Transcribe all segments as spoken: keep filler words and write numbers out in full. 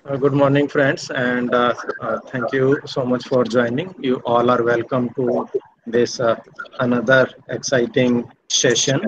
Uh, good morning, friends, and uh, uh, thank you so much for joining. You all are welcome to this uh, another exciting session.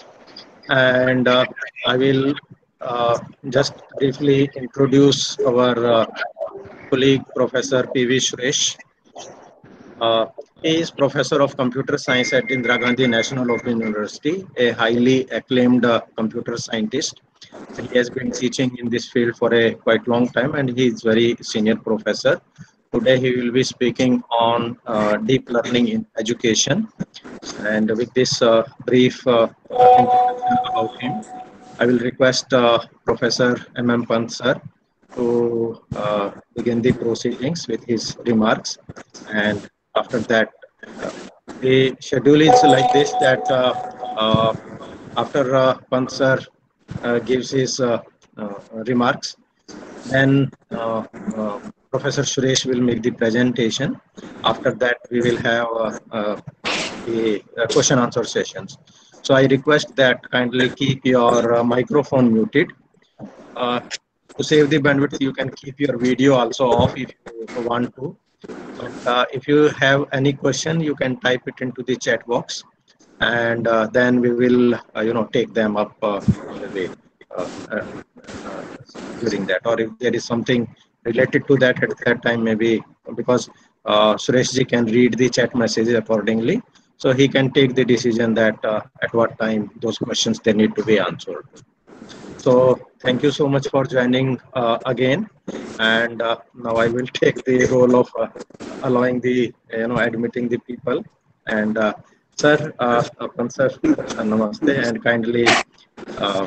And uh, I will uh, just briefly introduce our uh, colleague, Professor P V Suresh. Uh, he is Professor of Computer Science at Indira Gandhi National Open University, a highly acclaimed uh, computer scientist. He has been teaching in this field for a quite long time, and he is very senior professor. Today, he will be speaking on uh, deep learning in education. And with this uh, brief uh, uh, introduction about him, I will request uh, Professor M M Pant sir to uh, begin the proceedings with his remarks. And after that, uh, the schedule is like this that uh, uh, after uh, Pant sir uh, gives his uh, uh, remarks, then uh, uh, Professor Suresh will make the presentation. After that, we will have uh, uh, the uh, question answer sessions. So I request that kindly keep your uh, microphone muted. Uh, to save the bandwidth, you can keep your video also off if you want to. But uh, if you have any question, you can type it into the chat box, and uh, then we will, uh, you know, take them up uh, on the way uh, uh, uh, during that. Or if there is something related to that at that time, maybe because uh, Suresh ji can read the chat messages accordingly, so he can take the decision that uh, at what time those questions they need to be answered. So thank you so much for joining uh, again. And uh, now I will take the role of uh, allowing the, you know, admitting the people. And uh, sir, uh, Apan sir, uh, namaste and kindly uh,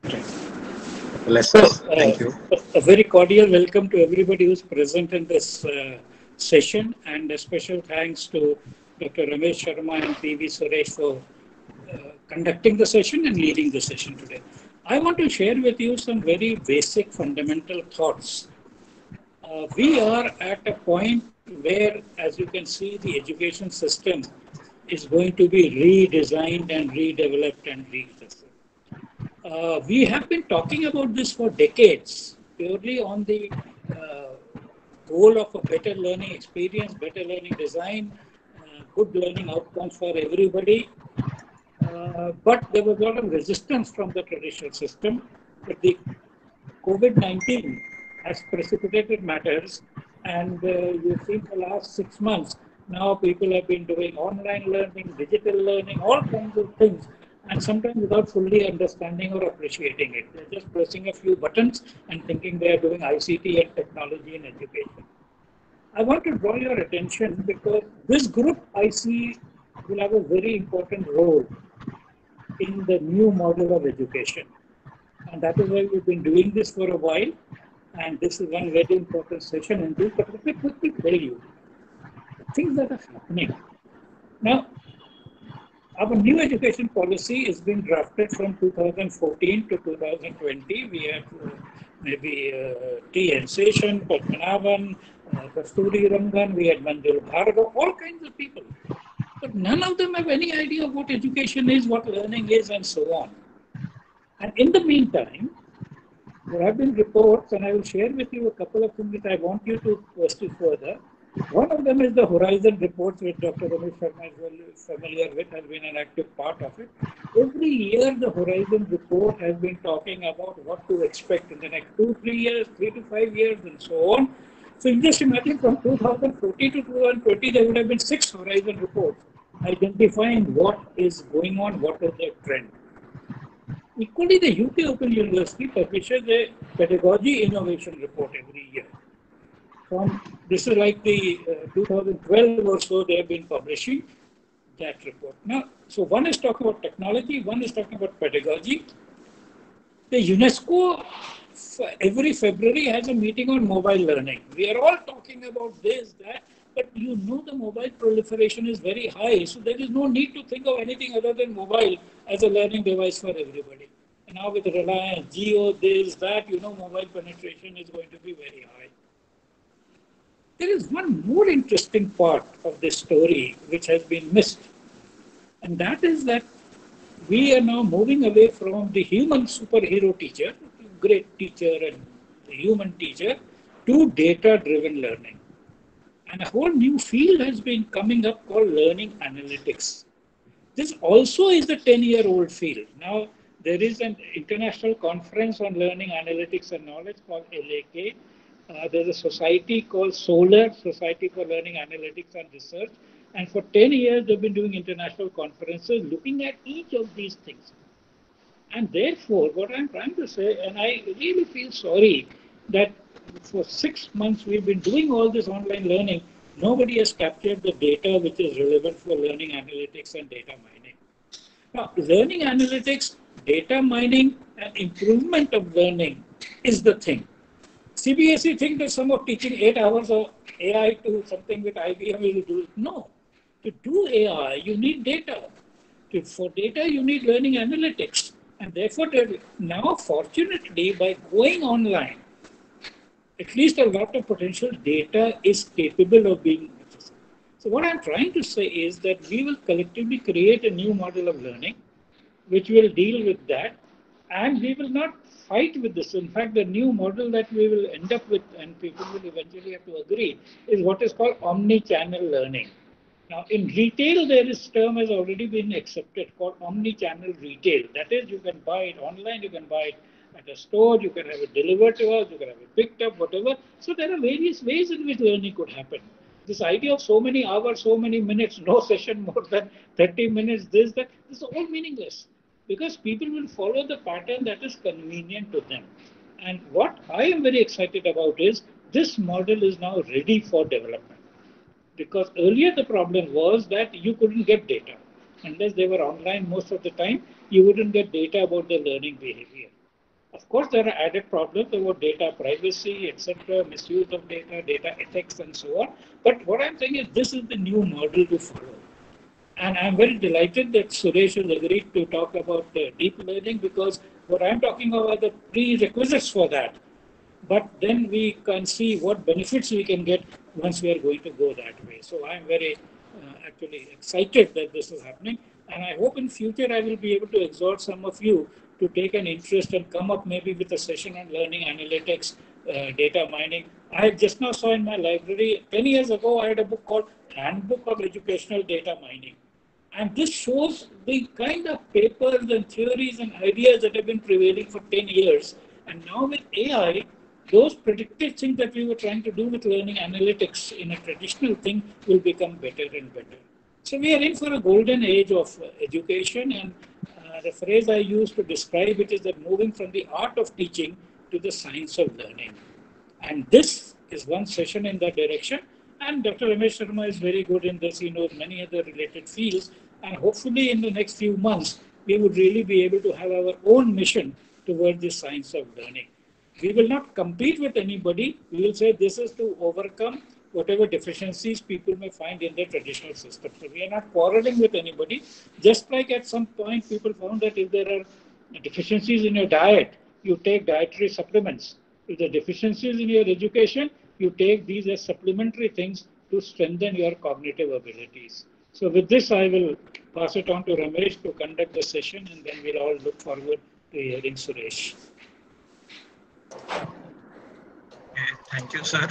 bless So, us. uh, Thank you. a very cordial welcome to everybody who's present in this uh, session, and a special thanks to Doctor Ramesh Sharma and P V Suresh for uh, conducting the session and leading the session today. I want to share with you some very basic fundamental thoughts. Uh, we are at a point where, as you can see, the education system is going to be redesigned and redeveloped and readjusted. Uh, we have been talking about this for decades, purely on the uh, goal of a better learning experience, better learning design, uh, good learning outcomes for everybody. Uh, but there was a lot of resistance from the traditional system. But the COVID nineteen has precipitated matters, and uh, you've seen the last six months, now people have been doing online learning, digital learning, all kinds of things, and sometimes without fully understanding or appreciating it. They're just pressing a few buttons and thinking they are doing I C T and technology in education. I want to draw your attention because this group I see will have a very important role in the new model of education. And that is why we've been doing this for a while. And this is one very important session indeed. But let me quickly tell you the things that are happening. Now, our new education policy is being drafted from two thousand fourteen to two thousand twenty. We have uh, maybe uh, T. N. Seshan, Padmanabhan, uh, Kasturi Rangan, we had Manjul Bhargava, all kinds of people. But none of them have any idea of what education is, what learning is, and so on. And in the meantime, there have been reports, and I will share with you a couple of things that I want you to pursue further. One of them is the Horizon reports, which Doctor Ramesh Sharma is well familiar with, has been an active part of it. Every year, the Horizon report has been talking about what to expect in the next two, three years, three to five years, and so on. So you just imagine from two thousand fourteen to two thousand twenty, there would have been six Horizon reports identifying what is going on, what is the trend. Equally, the U K Open University publishes a pedagogy innovation report every year. From this is like the uh, two thousand twelve or so, they have been publishing that report. Now, so one is talking about technology, one is talking about pedagogy. The UNESCO every February has a meeting on mobile learning. We are all talking about this, that, but you know the mobile proliferation is very high, so there is no need to think of anything other than mobile as a learning device for everybody. And now with Reliance, Jio, this, that, you know, mobile penetration is going to be very high. There is one more interesting part of this story which has been missed, and that is that we are now moving away from the human superhero teacher, great teacher and the human teacher, to data-driven learning. And a whole new field has been coming up called learning analytics. This also is a ten-year-old field. Now, there is an international conference on learning analytics and knowledge called L A K. Uh, there's a society called SOLAR, Society for Learning Analytics and Research. And for ten years, they've been doing international conferences looking at each of these things. And therefore, what I'm trying to say, and I really feel sorry that for six months we've been doing all this online learning, nobody has captured the data which is relevant for learning analytics and data mining. Now, learning analytics, data mining, and improvement of learning is the thing. C B S E think that some of teaching eight hours of A I to something with I B M will do it. No. To do A I, you need data. To, for data, you need learning analytics. And therefore, now, fortunately, by going online, at least a lot of potential data is capable of being accessed. So what I'm trying to say is that we will collectively create a new model of learning, which will deal with that, and we will not fight with this. In fact, the new model that we will end up with, and people will eventually have to agree, is what is called omni-channel learning. Now, in retail, there is term has already been accepted called omni-channel retail. That is, you can buy it online, you can buy it at a store, you can have it delivered to us, you can have it picked up, whatever. So there are various ways in which learning could happen. This idea of so many hours, so many minutes, no session more than thirty minutes, this, that, this is all meaningless. Because people will follow the pattern that is convenient to them. And what I am very excited about is this model is now ready for development. Because earlier the problem was that you couldn't get data. Unless they were online most of the time, you wouldn't get data about the learning behavior. Of course, there are added problems about data privacy, et cetera, misuse of data, data ethics, and so on. But what I'm saying is this is the new model to follow. And I'm very delighted that Suresh has agreed to talk about uh, deep learning, because what I'm talking about are the prerequisites for that. But then we can see what benefits we can get once we are going to go that way. So I'm very uh, actually excited that this is happening. And I hope in future I will be able to exhort some of you to take an interest and come up maybe with a session on learning analytics, uh, data mining. I just now saw in my library, ten years ago, I had a book called Handbook of Educational Data Mining. And this shows the kind of papers and theories and ideas that have been prevailing for ten years. And now with A I, those predictive things that we were trying to do with learning analytics in a traditional thing will become better and better. So we are in for a golden age of uh, education, and uh, the phrase I use to describe it is that moving from the art of teaching to the science of learning. And this is one session in that direction. And Doctor Ramesh Sharma is very good in this. He knows many other related fields. And hopefully in the next few months, we would really be able to have our own mission towards the science of learning. We will not compete with anybody. We will say this is to overcome whatever deficiencies people may find in their traditional system. So we are not quarreling with anybody. Just like at some point people found that if there are deficiencies in your diet, you take dietary supplements. If there are deficiencies in your education, you take these as supplementary things to strengthen your cognitive abilities. So with this, I will pass it on to Ramesh to conduct the session, and then we'll all look forward to hearing Suresh. Thank you, sir.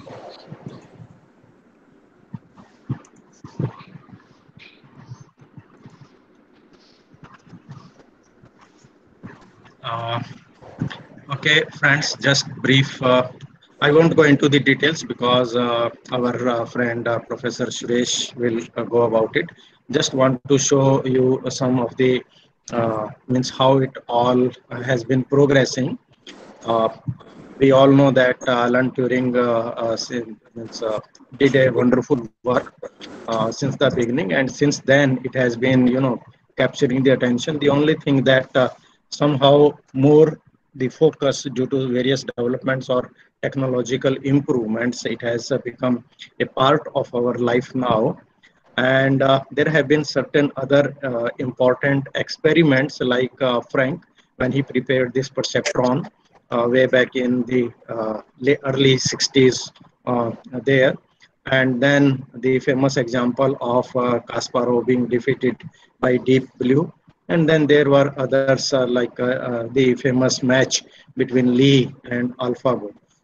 Uh, okay, friends, just brief. Uh, I won't go into the details because uh, our uh, friend uh, Professor Suresh will uh, go about it. Just want to show you some of the uh, means how it all has been progressing. Uh, we all know that uh, Alan Turing uh, uh, since, uh, did a wonderful work uh, since the beginning, and since then it has been, you know, capturing the attention. The only thing that uh, somehow more the focus due to various developments or technological improvements, it has uh, become a part of our life now. And uh, there have been certain other uh, important experiments like uh, Frank, when he prepared this perceptron uh, way back in the uh, early sixties uh, there. And then the famous example of uh, Kasparov being defeated by Deep Blue. And then there were others uh, like uh, uh, the famous match between Lee and AlphaGo.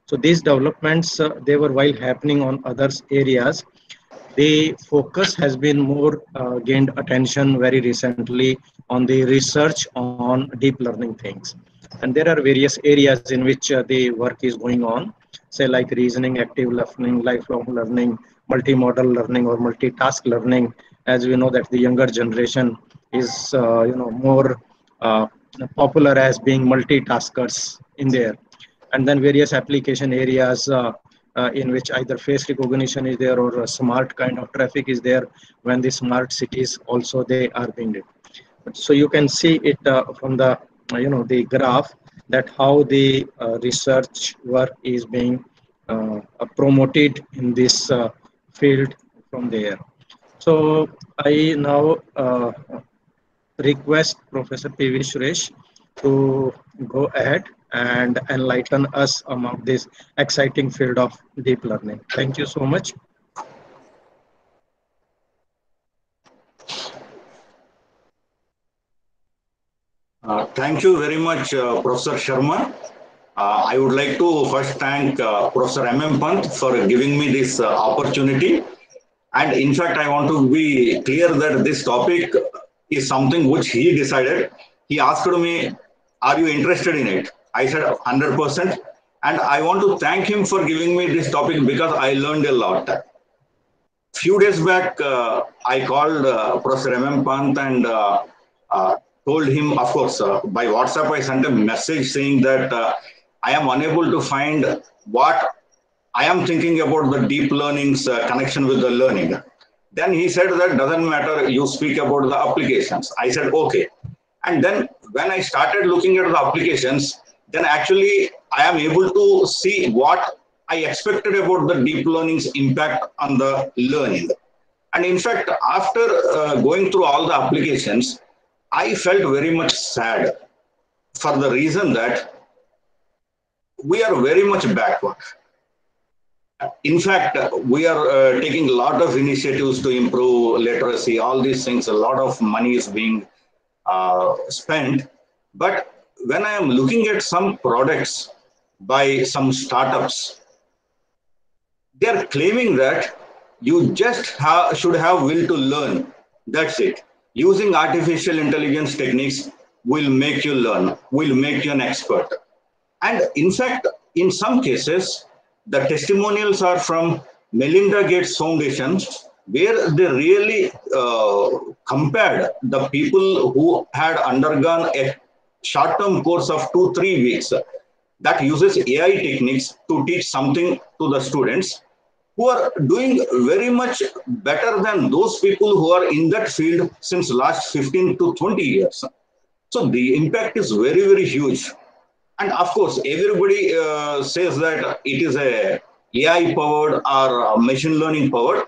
So these developments, uh, they were while happening on other areas, the focus has been more uh, gained attention very recently on the research on deep learning things. And there are various areas in which uh, the work is going on, say like reasoning, active learning, lifelong learning, multimodal learning or multitask learning. As we know that the younger generation is uh, you know more uh, popular as being multitaskers in there. And then various application areas uh, uh, in which either face recognition is there or a smart kind of traffic is there, when the smart cities also they are being did. So you can see it uh, from the uh, you know the graph, that how the uh, research work is being uh, uh, promoted in this uh, field from there. So I now uh, request Professor P V Suresh to go ahead and enlighten us about this exciting field of deep learning. Thank you so much. Uh, thank you very much, uh, Professor Sharma. Uh, I would like to first thank uh, Professor M M Pant for giving me this uh, opportunity. And in fact, I want to be clear that this topic is something which he decided. He asked me, are you interested in it? I said one hundred percent. And I want to thank him for giving me this topic because I learned a lot. Few days back, uh, I called uh, Professor M M Pant and uh, uh, told him, of course, uh, by WhatsApp, I sent a message saying that uh, I am unable to find what I am thinking about the deep learning's uh, connection with the learning. Then he said that doesn't matter, you speak about the applications. I said, okay. And then when I started looking at the applications, then actually I am able to see what I expected about the deep learning's impact on the learning. And in fact, after uh, going through all the applications, I felt very much sad for the reason that we are very much backward. In fact, we are uh, taking a lot of initiatives to improve literacy, all these things, a lot of money is being uh, spent. But when I am looking at some products by some startups, they are claiming that you just have, should have will to learn. That's it. Using artificial intelligence techniques will make you learn, will make you an expert. And in fact, in some cases, the testimonials are from Melinda Gates Foundation, where they really uh, compared the people who had undergone a short-term course of two, three weeks that uses A I techniques to teach something to the students, who are doing very much better than those people who are in that field since last fifteen to twenty years. So the impact is very, very huge. And of course, everybody uh, says that it is a A I powered or machine learning powered.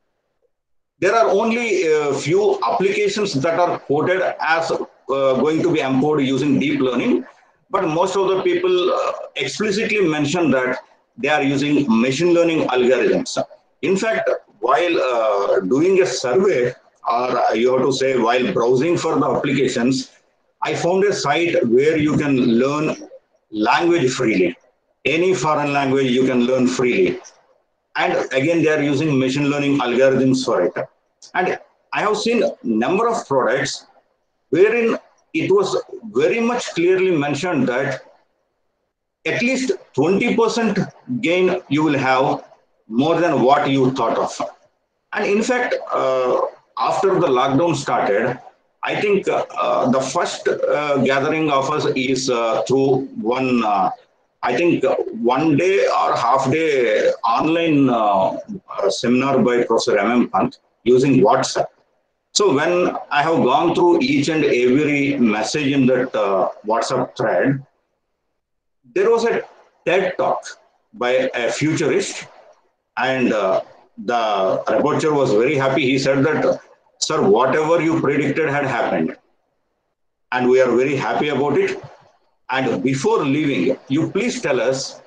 There are only a few applications that are quoted as uh, going to be empowered using deep learning. But most of the people uh, explicitly mention that they are using machine learning algorithms. In fact, while uh, doing a survey, or you have to say while browsing for the applications, I found a site where you can learn language freely. Any foreign language you can learn freely. And again, they are using machine learning algorithms for it. And I have seen a number of products wherein it was very much clearly mentioned that at least twenty percent gain you will have more than what you thought of. And in fact, uh, after the lockdown started, I think uh, the first uh, gathering of us is uh, through one, uh, I think one day or half day online uh, seminar by Professor M M Pant using WhatsApp. So when I have gone through each and every message in that uh, WhatsApp thread, there was a TED talk by a futurist, and uh, the reporter was very happy. He said that, sir, whatever you predicted had happened, and we are very happy about it. And before leaving, you please tell us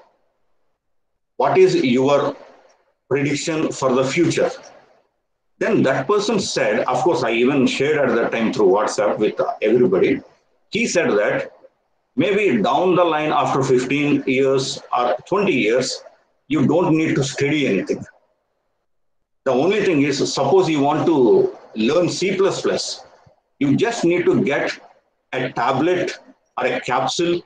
what is your prediction for the future. Then that person said, of course, I even shared at that time through WhatsApp with everybody. He said that maybe down the line after fifteen years or twenty years, you don't need to study anything. The only thing is, suppose you want to learn C plus plus, you just need to get a tablet or a capsule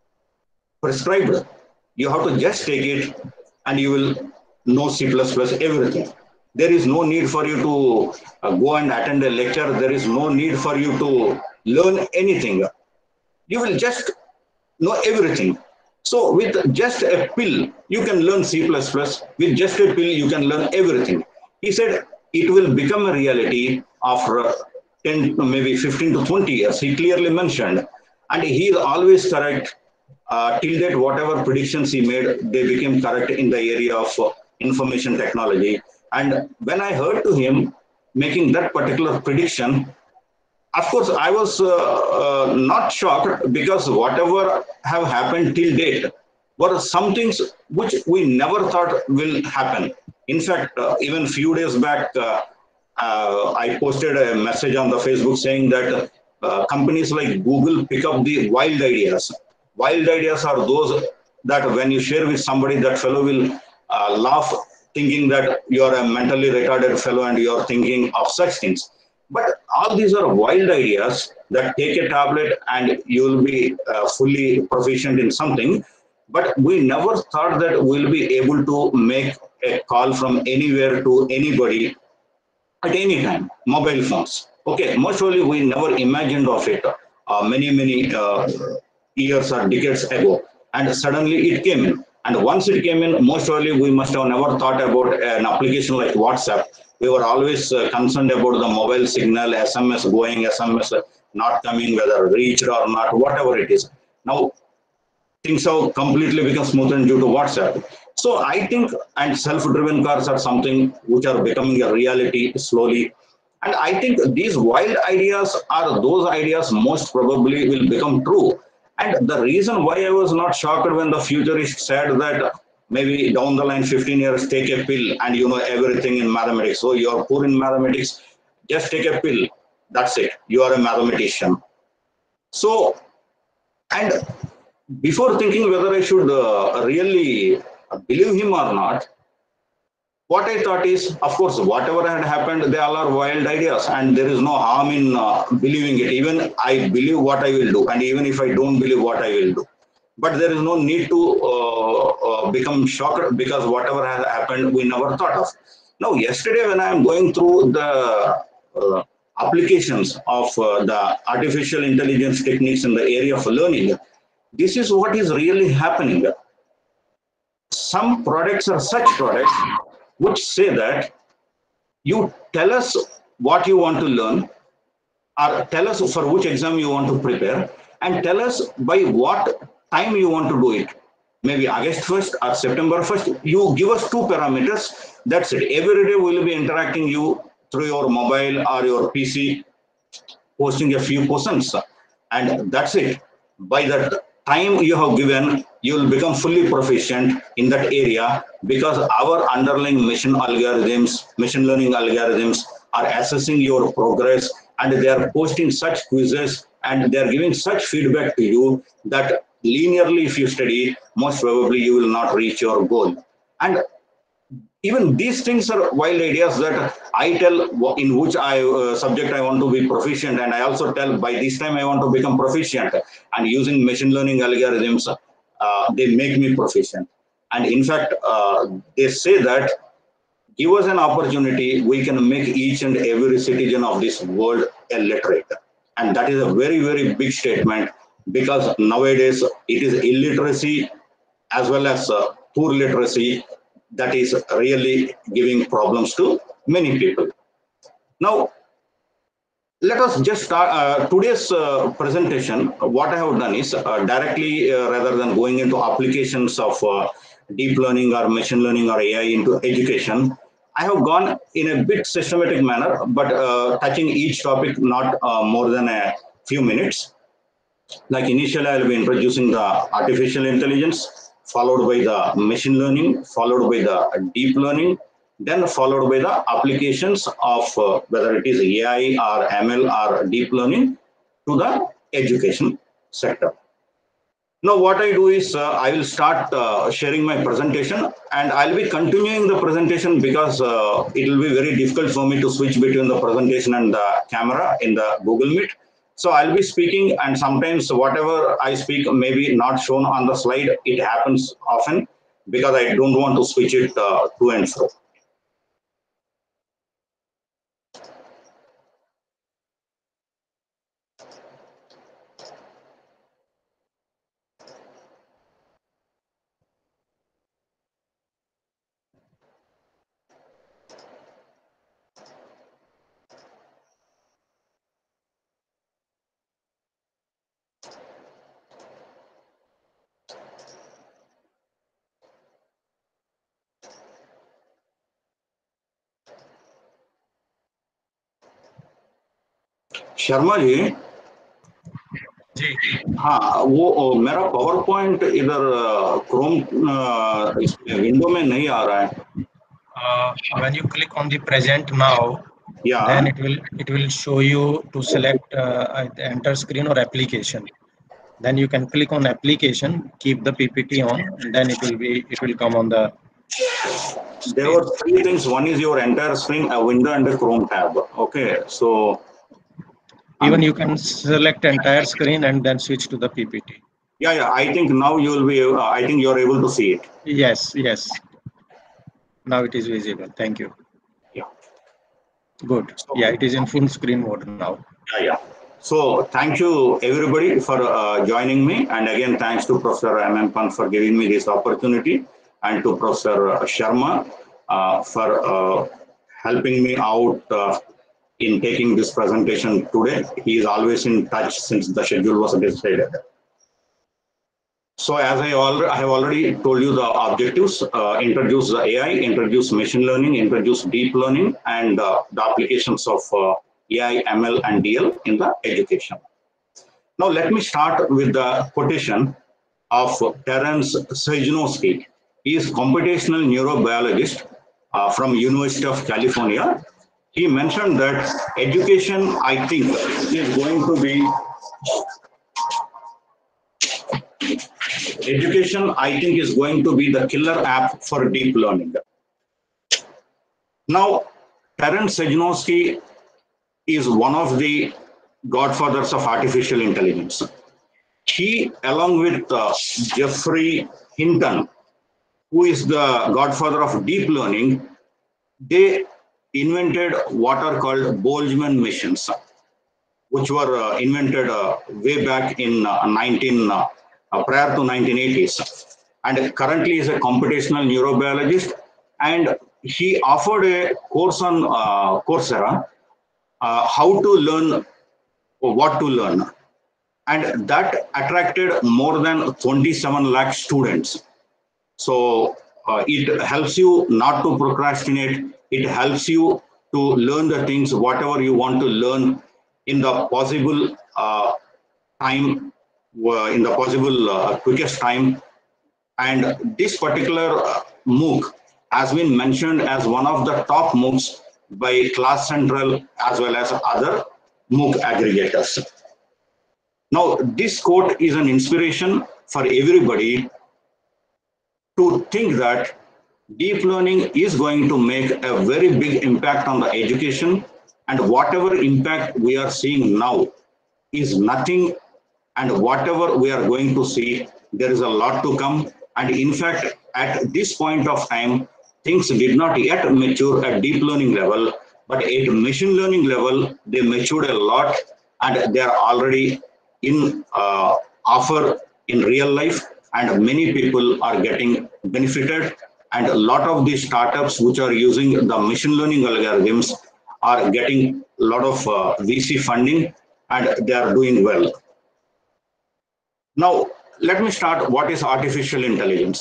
prescribed. You have to just take it and you will know C plus plus everything. There is no need for you to uh, go and attend a lecture. There is no need for you to learn anything. You will just know everything. So with just a pill, you can learn C plus plus. With just a pill, you can learn everything. He said it will become a reality after ten, maybe fifteen to twenty years. He clearly mentioned. And he is always correct. Uh, till date, whatever predictions he made, they became correct in the area of uh, information technology. And when I heard to him making that particular prediction, of course, I was uh, uh, not shocked, because whatever have happened till date were some things which we never thought will happen. In fact, uh, even few days back, uh, uh, I posted a message on the Facebook saying that uh, companies like Google pick up the wild ideas. Wild ideas are those that when you share with somebody, that fellow will uh, laugh, thinking that you are a mentally retarded fellow and you are thinking of such things. But all these are wild ideas that take a tablet and you will be uh, fully proficient in something. But we never thought that we'll be able to make a call from anywhere to anybody at any time. Mobile phones. Okay, most probably we never imagined of it uh, many, many uh, years or decades ago. And suddenly it came in. And once it came in, most probably we must have never thought about an application like WhatsApp. We were always uh, concerned about the mobile signal, S M S going, S M S not coming, whether reached or not, whatever it is. Now, things have completely become smoothened due to WhatsApp. So I think, and self-driven cars are something which are becoming a reality slowly. And I think these wild ideas are those ideas most probably will become true. And the reason why I was not shocked when the futurist said that maybe down the line fifteen years, take a pill and you know everything in mathematics. So you are poor in mathematics, just take a pill. That's it. You are a mathematician. So, and before thinking whether I should uh, really believe him or not, what I thought is, of course, whatever had happened, they all are wild ideas, and there is no harm in uh, believing it. Even I believe what I will do, and even if I don't believe what I will do. But there is no need to uh, uh, become shocked, because whatever has happened, we never thought of. Now, yesterday when I am going through the uh, applications of uh, the artificial intelligence techniques in the area of learning, this is what is really happening. Some products are such products which say that you tell us what you want to learn, or tell us for which exam you want to prepare, and tell us by what time you want to do it. Maybe August first or September first. You give us two parameters. That's it. Every day we will be interacting you through your mobile or your P C, posting a few questions, and that's it. By that time you have given, you will become fully proficient in that area, because our underlying machine algorithms, machine learning algorithms are assessing your progress, and they are posting such quizzes and they are giving such feedback to you that linearly if you study, most probably you will not reach your goal. And even these things are wild ideas that I tell in which I uh, subject I want to be proficient, and I also tell by this time I want to become proficient, and using machine learning algorithms, uh, they make me proficient. And in fact, uh, they say that give us an opportunity, we can make each and every citizen of this world a literate. And that is a very, very big statement, because nowadays it is illiteracy as well as uh, poor literacy that is really giving problems to many people. Now, let us just start uh, today's uh, presentation. What I have done is uh, directly, uh, rather than going into applications of uh, deep learning or machine learning or A I into education, I have gone in a bit systematic manner, but uh, touching each topic not uh, more than a few minutes. Like initially, I will be introducing the artificial intelligence, followed by the machine learning, followed by the deep learning, then followed by the applications of uh, whether it is A I or M L or deep learning to the education sector. Now, what I do is uh, I will start uh, sharing my presentation, and I'll be continuing the presentation because uh, it will be very difficult for me to switch between the presentation and the camera in the Google Meet. So I'll be speaking, and sometimes whatever I speak may be not shown on the slide. It happens often because I don't want to switch it uh, to and fro. Sharma ji जी हाँ वो मेरा PowerPoint इधर Chrome इसमें window में नहीं आ रहा है. uh, when you click on the present now, Yeah. then it will it will show you to select uh, enter screen or application. Then you can click on application, keep the P P T on, and then it will be it will come on the screen. There were three things. One is your entire screen, a window, and a Chrome tab. Okay, so even you can select entire screen and then switch to the P P T. Yeah, yeah. I think now you will be. Uh, I think you are able to see it. Yes, yes. Now it is visible. Thank you. Yeah. Good. So, yeah, it is in full screen mode now. Yeah, yeah. So thank you everybody for uh, joining me, and again thanks to Professor M M Pant for giving me this opportunity, and to Professor Sharma uh, for uh, helping me out uh, in taking this presentation today. He is always in touch since the schedule was decided. So as I, already, I have already told you the objectives, uh, introduce the A I, introduce machine learning, introduce deep learning, and uh, the applications of uh, A I, M L, and D L in the education. Now let me start with the quotation of Terence Sejnowski. He is computational neurobiologist uh, from University of California. He mentioned that education, I think, is going to be Education, I think, is going to be the killer app for deep learning. Now, Terence Sejnowski is one of the godfathers of artificial intelligence. He, along with uh, Geoffrey Hinton, who is the godfather of deep learning, they invented what are called Boltzmann machines, which were uh, invented uh, way back in uh, nineteen. Uh, Uh, prior to nineteen eighties, and currently is a computational neurobiologist, and he offered a course on uh, Coursera, uh, how to learn or what to learn, and that attracted more than twenty-seven lakh students. So uh, it helps you not to procrastinate. It helps you to learn the things whatever you want to learn in the possible uh, time. In the possible uh, quickest time, and this particular uh, MOOC has been mentioned as one of the top MOOCs by Class Central as well as other MOOC aggregators. Now, this quote is an inspiration for everybody to think that deep learning is going to make a very big impact on the education, and whatever impact we are seeing now is nothing. And whatever we are going to see, there is a lot to come. And in fact, at this point of time, things did not yet mature at deep learning level, but at machine learning level, they matured a lot, and they are already in uh, offer in real life, and many people are getting benefited. And a lot of these startups which are using the machine learning algorithms are getting a lot of uh, V C funding, and they are doing well. Now, let me start. What is artificial intelligence?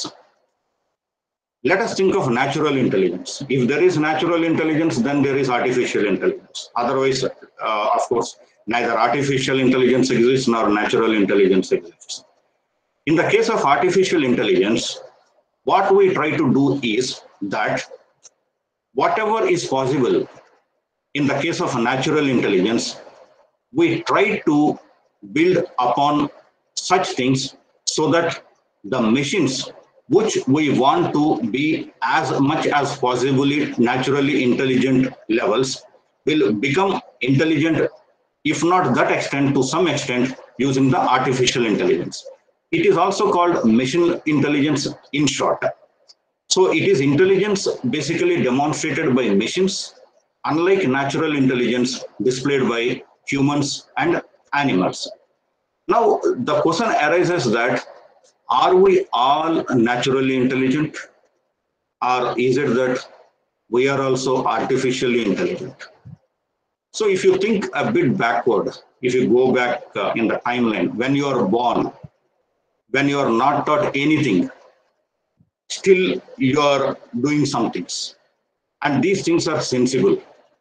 Let us think of natural intelligence. If there is natural intelligence, then there is artificial intelligence. Otherwise, uh, of course, neither artificial intelligence exists nor natural intelligence exists. In the case of artificial intelligence, what we try to do is that whatever is possible in the case of natural intelligence, we try to build upon such things so that the machines which we want to be as much as possibly naturally intelligent levels will become intelligent, if not that extent, to some extent, using the artificial intelligence. It is also called machine intelligence in short. So it is intelligence basically demonstrated by machines, unlike natural intelligence displayed by humans and animals. Now, the question arises that, are we all naturally intelligent, or is it that we are also artificially intelligent? So if you think a bit backward, if you go back uh, in the timeline, when you are born, when you are not taught anything, still you are doing some things, and these things are sensible.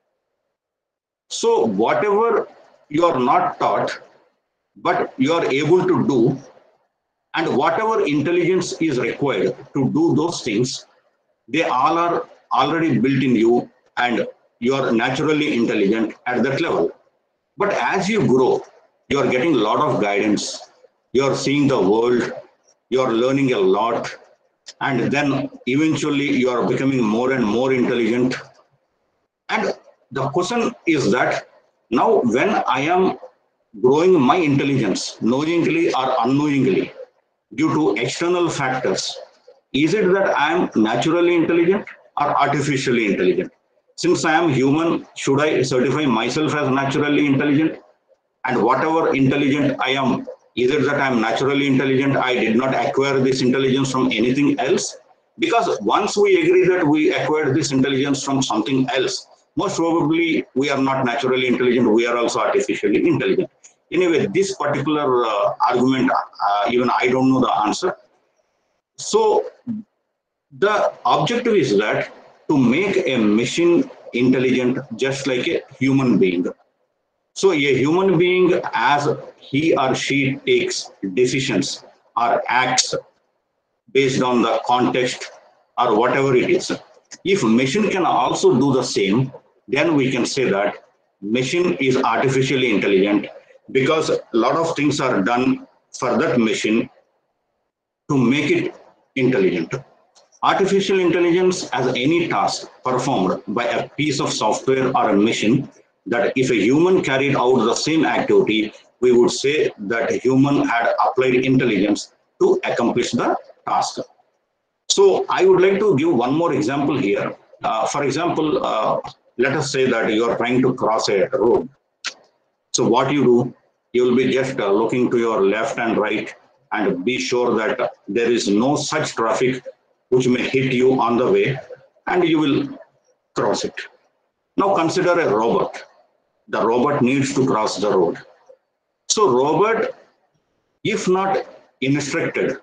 So whatever you are not taught, but you are able to do, and whatever intelligence is required to do those things, they all are already built in you, and you are naturally intelligent at that level. But as you grow, you are getting a lot of guidance, you are seeing the world, you are learning a lot, and then eventually you are becoming more and more intelligent. And the question is that, now when I am growing my intelligence, knowingly or unknowingly, due to external factors, is it that I am naturally intelligent or artificially intelligent? Since I am human, should I certify myself as naturally intelligent? And whatever intelligent I am, is it that I am naturally intelligent? I did not acquire this intelligence from anything else? Because once we agree that we acquired this intelligence from something else, most probably we are not naturally intelligent, we are also artificially intelligent. Anyway, this particular uh, argument, uh, even I don't know the answer. So the objective is that to make a machine intelligent just like a human being. So a human being, as he or she takes decisions or acts based on the context or whatever it is, if machine can also do the same, then we can say that machine is artificially intelligent, because a lot of things are done for that machine to make it intelligent. Artificial intelligence as any task performed by a piece of software or a machine, that if a human carried out the same activity, we would say that a human had applied intelligence to accomplish the task. So I would like to give one more example here. Uh, for example, uh, let us say that you are trying to cross a road. So what you do, you will be just uh, looking to your left and right and be sure that uh, there is no such traffic which may hit you on the way, and you will cross it. Now consider a robot. The robot needs to cross the road. So robot, if not instructed,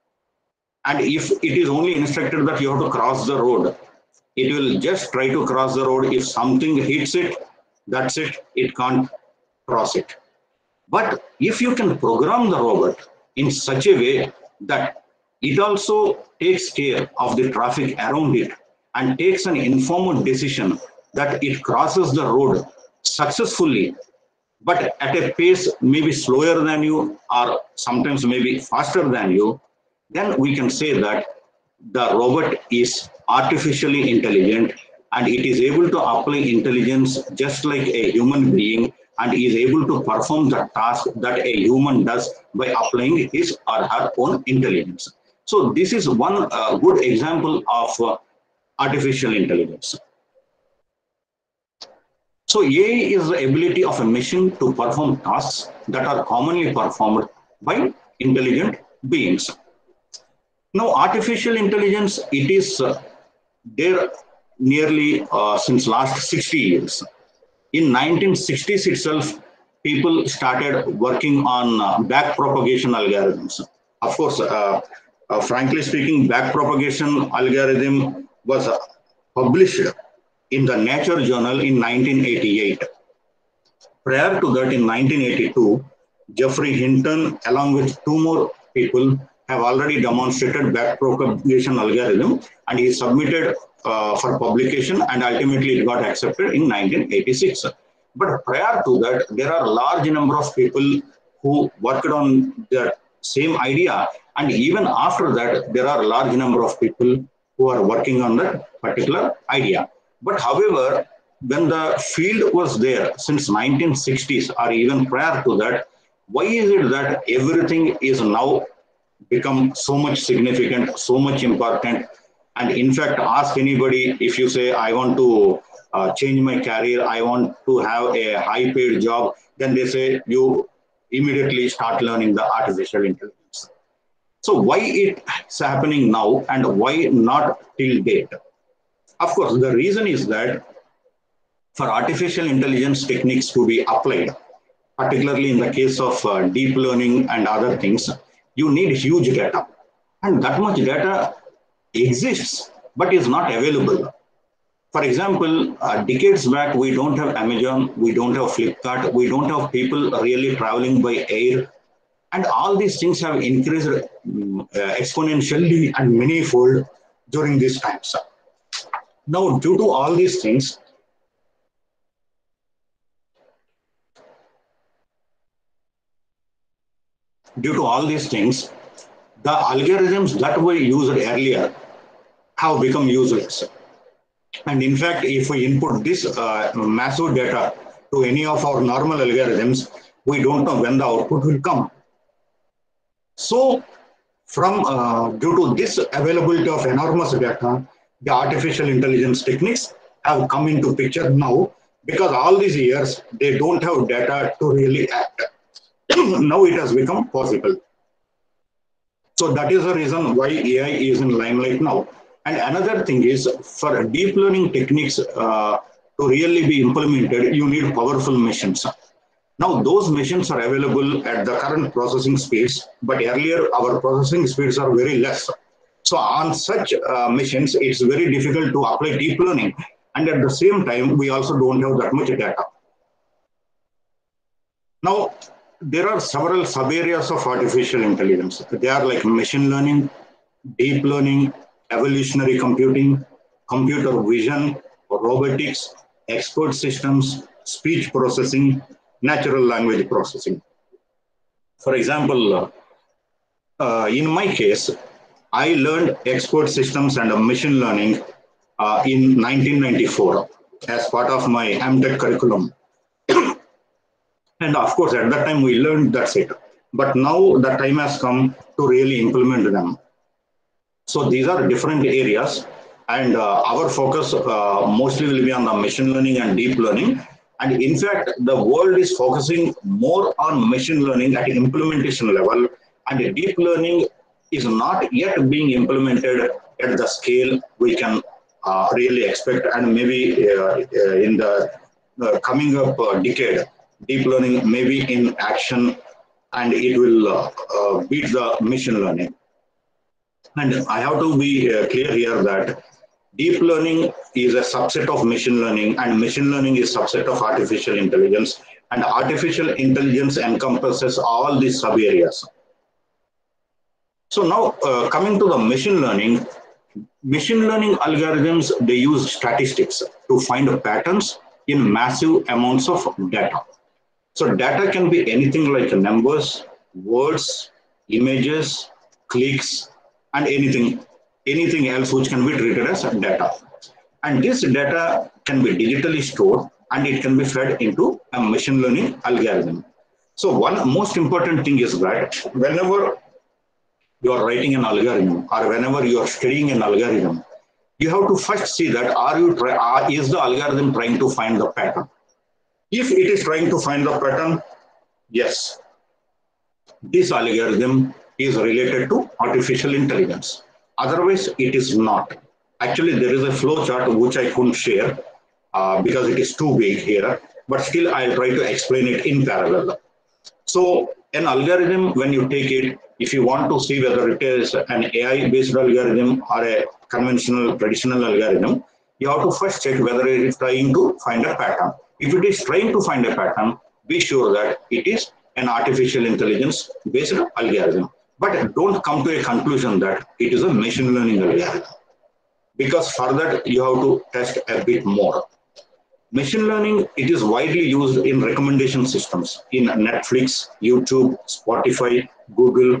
and if it is only instructed that you have to cross the road, it will just try to cross the road. If something hits it, that's it, it can't cross it. But if you can program the robot in such a way that it also takes care of the traffic around it and takes an informed decision that it crosses the road successfully, but at a pace maybe slower than you or sometimes maybe faster than you, then we can say that the robot is artificially intelligent, and it is able to apply intelligence just like a human being, and is able to perform the task that a human does by applying his or her own intelligence. So this is one uh, good example of uh, artificial intelligence. So A I is the ability of a machine to perform tasks that are commonly performed by intelligent beings. Now, artificial intelligence, it is uh, there nearly uh, since last sixty years. In nineteen sixties itself, people started working on uh, back propagation algorithms. Of course, uh, uh, frankly speaking, back propagation algorithm was uh, published in the Nature journal in nineteen eighty-eight. Prior to that, in nineteen eighty-two, Geoffrey Hinton, along with two more people, have already demonstrated back propagation algorithm, and he submitted uh, for publication, and ultimately it got accepted in nineteen eighty-six. But prior to that, there are a large number of people who worked on the same idea. And even after that, there are a large number of people who are working on that particular idea. But however, when the field was there since nineteen sixties or even prior to that, why is it that everything is now become so much significant, so much important? And in fact, ask anybody, if you say, I want to uh, change my career, I want to have a high paid job, then they say you immediately start learning the artificial intelligence. So why it's happening now and why not till date? Of course, the reason is that for artificial intelligence techniques to be applied, particularly in the case of uh, deep learning and other things, you need huge data. And that much data exists, but is not available. For example, uh, decades back, we don't have Amazon, we don't have Flipkart, we don't have people really traveling by air. And all these things have increased um, uh, exponentially and manyfold during these times. Now, due to all these things, due to all these things, the algorithms that were used earlier have become useless. And in fact, if we input this uh, massive data to any of our normal algorithms, we don't know when the output will come. So, from uh, due to this availability of enormous data, the artificial intelligence techniques have come into picture now, because all these years they don't have data to really act. Now it has become possible. So that is the reason why A I is in limelight now. And another thing is, for deep learning techniques uh, to really be implemented, you need powerful machines. Now those machines are available at the current processing speeds, but earlier our processing speeds are very less. So on such uh, machines, it's very difficult to apply deep learning. And at the same time, we also don't have that much data. Now, there are several sub-areas of artificial intelligence. They are like machine learning, deep learning, evolutionary computing, computer vision, robotics, expert systems, speech processing, natural language processing. For example, uh, in my case, I learned expert systems and machine learning uh, in nineteen ninety-four as part of my MTech curriculum. And of course, at that time we learned, that's it. But now the time has come to really implement them. So these are different areas, and uh, our focus uh, mostly will be on the machine learning and deep learning. And in fact, the world is focusing more on machine learning at implementation level, and deep learning is not yet being implemented at the scale we can uh, really expect. And maybe uh, uh, in the uh, coming up uh, decade, deep learning may be in action, and it will uh, uh, beat the machine learning. And I have to be uh, clear here that deep learning is a subset of machine learning, and machine learning is a subset of artificial intelligence, and artificial intelligence encompasses all these sub areas. So now uh, coming to the machine learning, machine learning algorithms, they use statistics to find patterns in massive amounts of data. So data can be anything like numbers, words, images, clicks, and anything, anything else which can be treated as data. And this data can be digitally stored, and it can be fed into a machine learning algorithm. So one most important thing is that whenever you are writing an algorithm, or whenever you are studying an algorithm, you have to first see that are you try, are, is the algorithm trying to find the pattern? If it is trying to find the pattern, yes, this algorithm is related to artificial intelligence. Otherwise, it is not. Actually, there is a flow chart which I couldn't share uh, because it is too big here, but still I'll try to explain it in parallel. So an algorithm, when you take it, if you want to see whether it is an A I-based algorithm or a conventional, traditional algorithm, you have to first check whether it is trying to find a pattern. If it is trying to find a pattern, be sure that it is an artificial intelligence-based algorithm. But don't come to a conclusion that it is a machine learning algorithm, because for that you have to test a bit more. Machine learning, it is widely used in recommendation systems in Netflix, YouTube, Spotify, Google,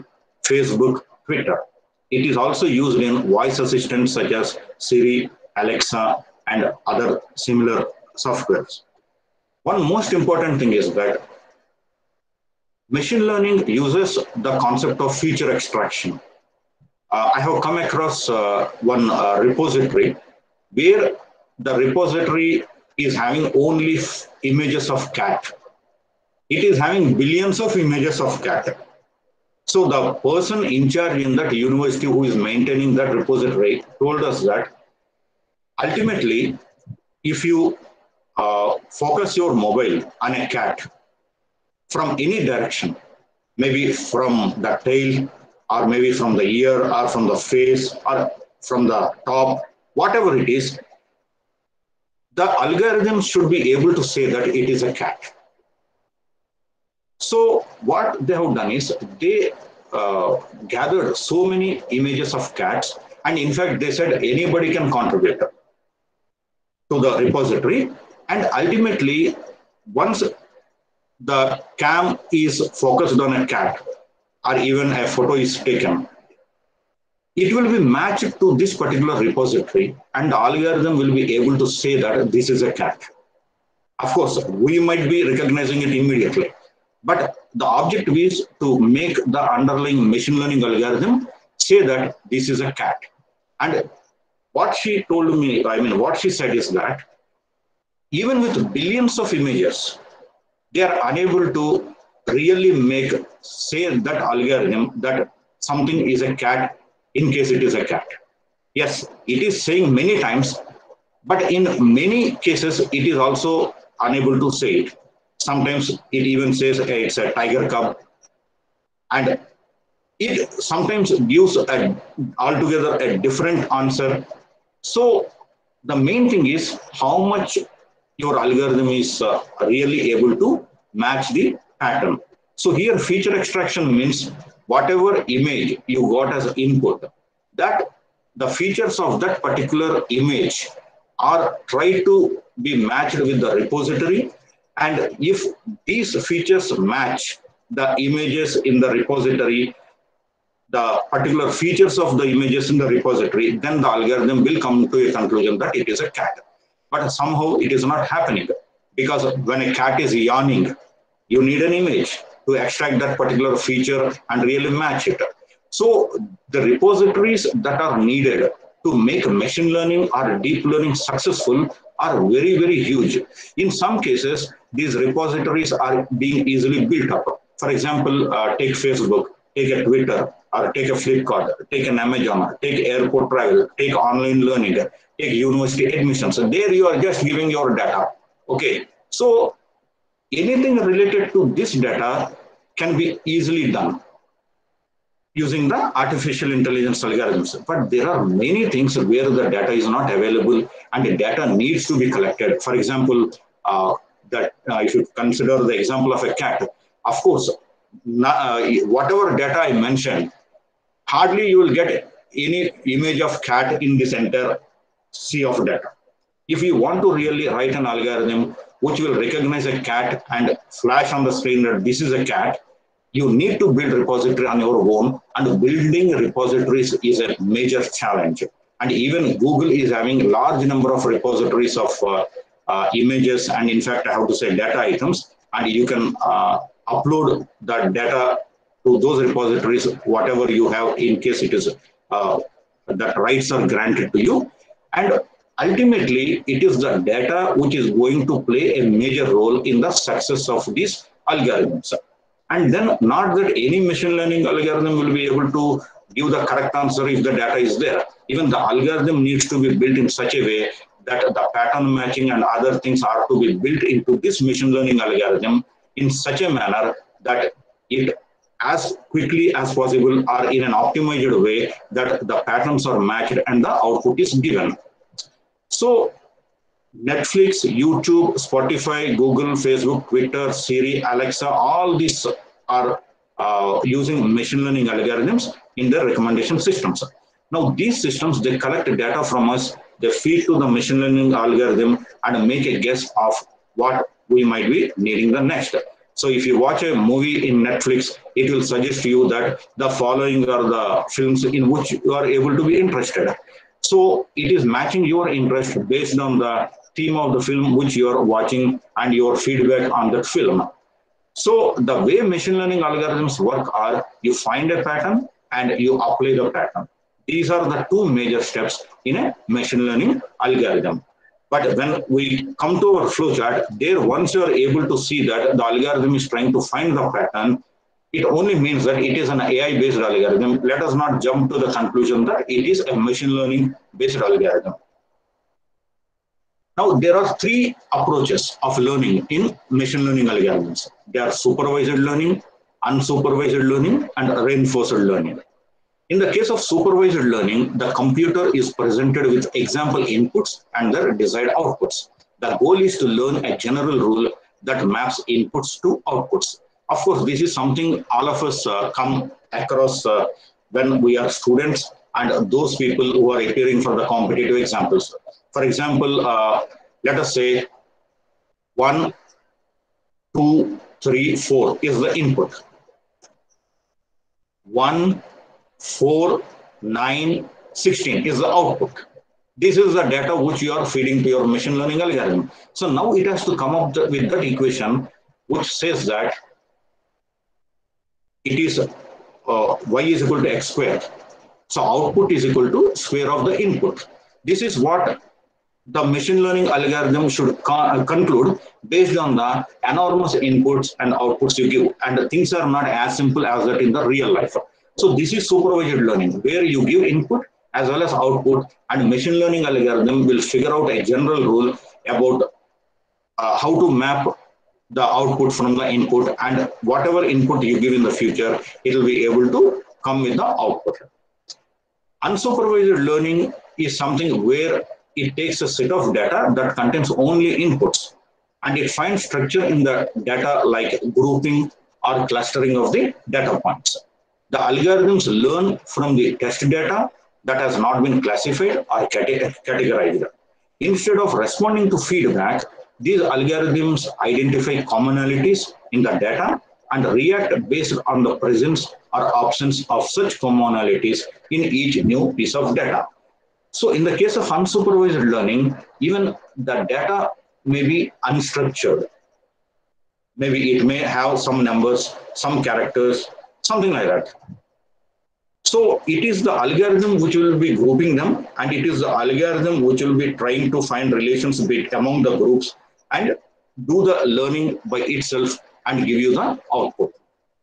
Facebook, Twitter. It is also used in voice assistants such as Siri, Alexa, and other similar softwares. One most important thing is that machine learning uses the concept of feature extraction. Uh, I have come across uh, one uh, repository where the repository is having only images of cat. It is having billions of images of cat. So the person in charge in that university who is maintaining that repository told us that ultimately, if you uh, focus your mobile on a cat from any direction, maybe from the tail, or maybe from the ear, or from the face, or from the top, whatever it is, the algorithm should be able to say that it is a cat. So what they have done is they uh, gathered so many images of cats, and in fact they said anybody can contribute to the repository, and ultimately once the cam is focused on a cat or even a photo is taken, it will be matched to this particular repository and the algorithm will be able to say that this is a cat. Of course, we might be recognizing it immediately, but the objective is to make the underlying machine learning algorithm say that this is a cat. And what she told me, I mean, what she said is that even with billions of images, they are unable to really make, say that algorithm that something is a cat in case it is a cat. Yes, it is saying many times, but in many cases, it is also unable to say it. Sometimes it even says okay, it's a tiger cub, and it sometimes gives a, altogether a different answer. So the main thing is how much your algorithm is uh, really able to match the pattern. So here feature extraction means whatever image you got as input, that the features of that particular image are tried to be matched with the repository. And if these features match the images in the repository, the particular features of the images in the repository, then the algorithm will come to a conclusion that it is a cat. But somehow it is not happening, because when a cat is yawning, you need an image to extract that particular feature and really match it. So the repositories that are needed to make machine learning or deep learning successful are very, very huge. In some cases, these repositories are being easily built up. For example, uh, take Facebook, take a Twitter, or take a Flipkart, take an Amazon, take airport travel, take online learning, take university admissions. So there you are just giving your data. Okay, so anything related to this data can be easily done using the artificial intelligence algorithms. But there are many things where the data is not available and the data needs to be collected. For example, uh, that uh, if you consider the example of a cat, of course, uh, whatever data I mentioned, hardly you will get any image of cat in this entire sea of data. If you want to really write an algorithm which will recognize a cat and flash on the screen that this is a cat, you need to build repository on your own, and building repositories is a major challenge. And even Google is having large number of repositories of uh, uh, images, and in fact, I have to say data items, and you can uh, upload that data to those repositories, whatever you have, in case it is uh, that rights are granted to you. And ultimately, it is the data which is going to play a major role in the success of these algorithms. And then not that any machine learning algorithm will be able to give the correct answer if the data is there. Even the algorithm needs to be built in such a way that the pattern matching and other things are to be built into this machine learning algorithm in such a manner that it as quickly as possible or in an optimized way that the patterns are matched and the output is given. So Netflix, YouTube, Spotify, Google, Facebook, Twitter, Siri, Alexa, all these are uh, using machine learning algorithms in their recommendation systems. Now, these systems, they collect data from us, they feed to the machine learning algorithm and make a guess of what we might be needing the next. So if you watch a movie in Netflix, it will suggest to you that the following are the films in which you are able to be interested. So it is matching your interest based on the theme of the film which you are watching and your feedback on that film. So the way machine learning algorithms work are you find a pattern and you apply the pattern. These are the two major steps in a machine learning algorithm. But when we come to our flowchart, there once you are able to see that the algorithm is trying to find the pattern, it only means that it is an A I-based algorithm. Let us not jump to the conclusion that it is a machine learning-based algorithm. Now, there are three approaches of learning in machine learning algorithms. They are supervised learning, unsupervised learning, and reinforced learning. In the case of supervised learning, the computer is presented with example inputs and their desired outputs. The goal is to learn a general rule that maps inputs to outputs. Of course, this is something all of us uh, come across uh, when we are students and those people who are appearing for the competitive examples. For example, uh, let us say one, two, three, four is the input. one, four, nine, sixteen is the output. This is the data which you are feeding to your machine learning algorithm. So now it has to come up with that equation which says that it is uh, y is equal to x squared. So output is equal to square of the input. This is what the machine learning algorithm should co conclude based on the enormous inputs and outputs you give. And things are not as simple as that in the real life. So this is supervised learning, where you give input as well as output, and machine learning algorithm will figure out a general rule about uh, how to map the output from the input, and whatever input you give in the future, it will be able to come with the output. Unsupervised learning is something where it takes a set of data that contains only inputs, and it finds structure in the data like grouping or clustering of the data points. The algorithms learn from the test data that has not been classified or categorized. Instead of responding to feedback, these algorithms identify commonalities in the data and react based on the presence or absence of such commonalities in each new piece of data. So in the case of unsupervised learning, even the data may be unstructured. Maybe it may have some numbers, some characters, something like that. So it is the algorithm which will be grouping them, and it is the algorithm which will be trying to find relations among the groups and do the learning by itself and give you the output.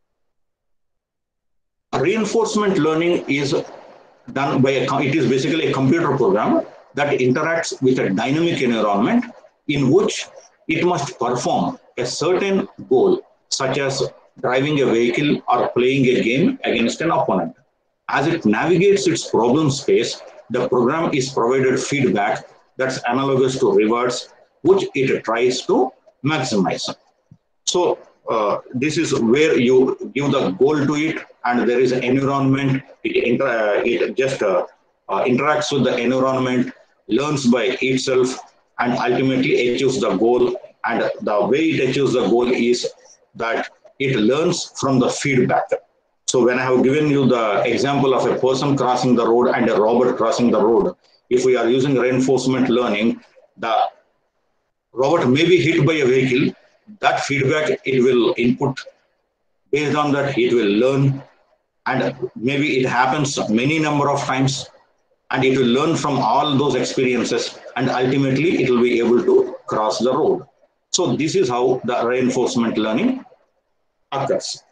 Reinforcement learning is done by a, it is basically a computer program that interacts with a dynamic environment in which it must perform a certain goal, such as driving a vehicle or playing a game against an opponent. As it navigates its problem space, the program is provided feedback that's analogous to rewards, which it tries to maximize. So uh, this is where you give the goal to it, and there is an environment. It, inter uh, it just uh, uh, interacts with the environment, learns by itself, and ultimately achieves the goal. And the way it achieves the goal is that it learns from the feedback. So when I have given you the example of a person crossing the road and a robot crossing the road, if we are using reinforcement learning, the robot may be hit by a vehicle. That feedback it will input. Based on that, it will learn, and maybe it happens many number of times, and it will learn from all those experiences, and ultimately it will be able to cross the road. So this is how the reinforcement learning occurs.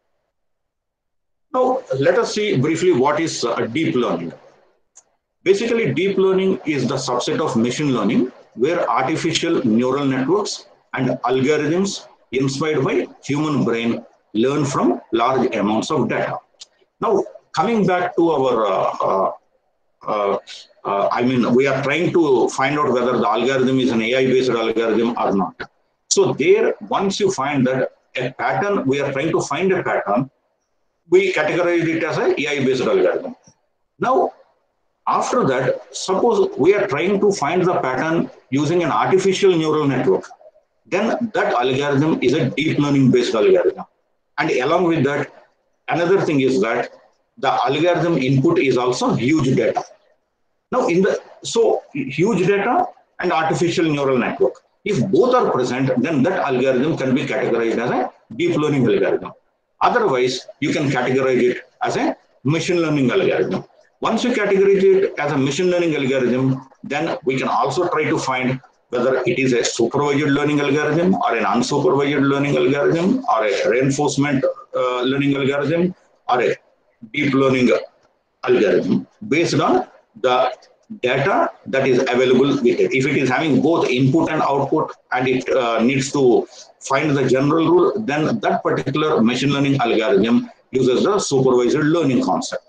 Now, let us see briefly what is uh, deep learning. Basically, deep learning is the subset of machine learning where artificial neural networks and algorithms inspired by human brain learn from large amounts of data. Now, coming back to our, uh, uh, uh, uh, I mean, we are trying to find out whether the algorithm is an A I-based algorithm or not. So there, once you find that a pattern, we are trying to find a pattern, we categorize it as an A I-based algorithm. Now, after that, suppose we are trying to find the pattern using an artificial neural network. then that algorithm is a deep learning based algorithm. And along with that, another thing is that the algorithm input is also huge data. Now, in the so huge data and artificial neural network, if both are present, then that algorithm can be categorized as a deep learning algorithm. Otherwise, you can categorize it as a machine learning algorithm. Once you categorize it as a machine learning algorithm, then we can also try to find whether it is a supervised learning algorithm or an unsupervised learning algorithm or a reinforcement uh, learning algorithm or a deep learning algorithm based on the data that is available with it. If it is having both input and output and it uh, needs to find the general rule, then that particular machine learning algorithm uses the supervised learning concept.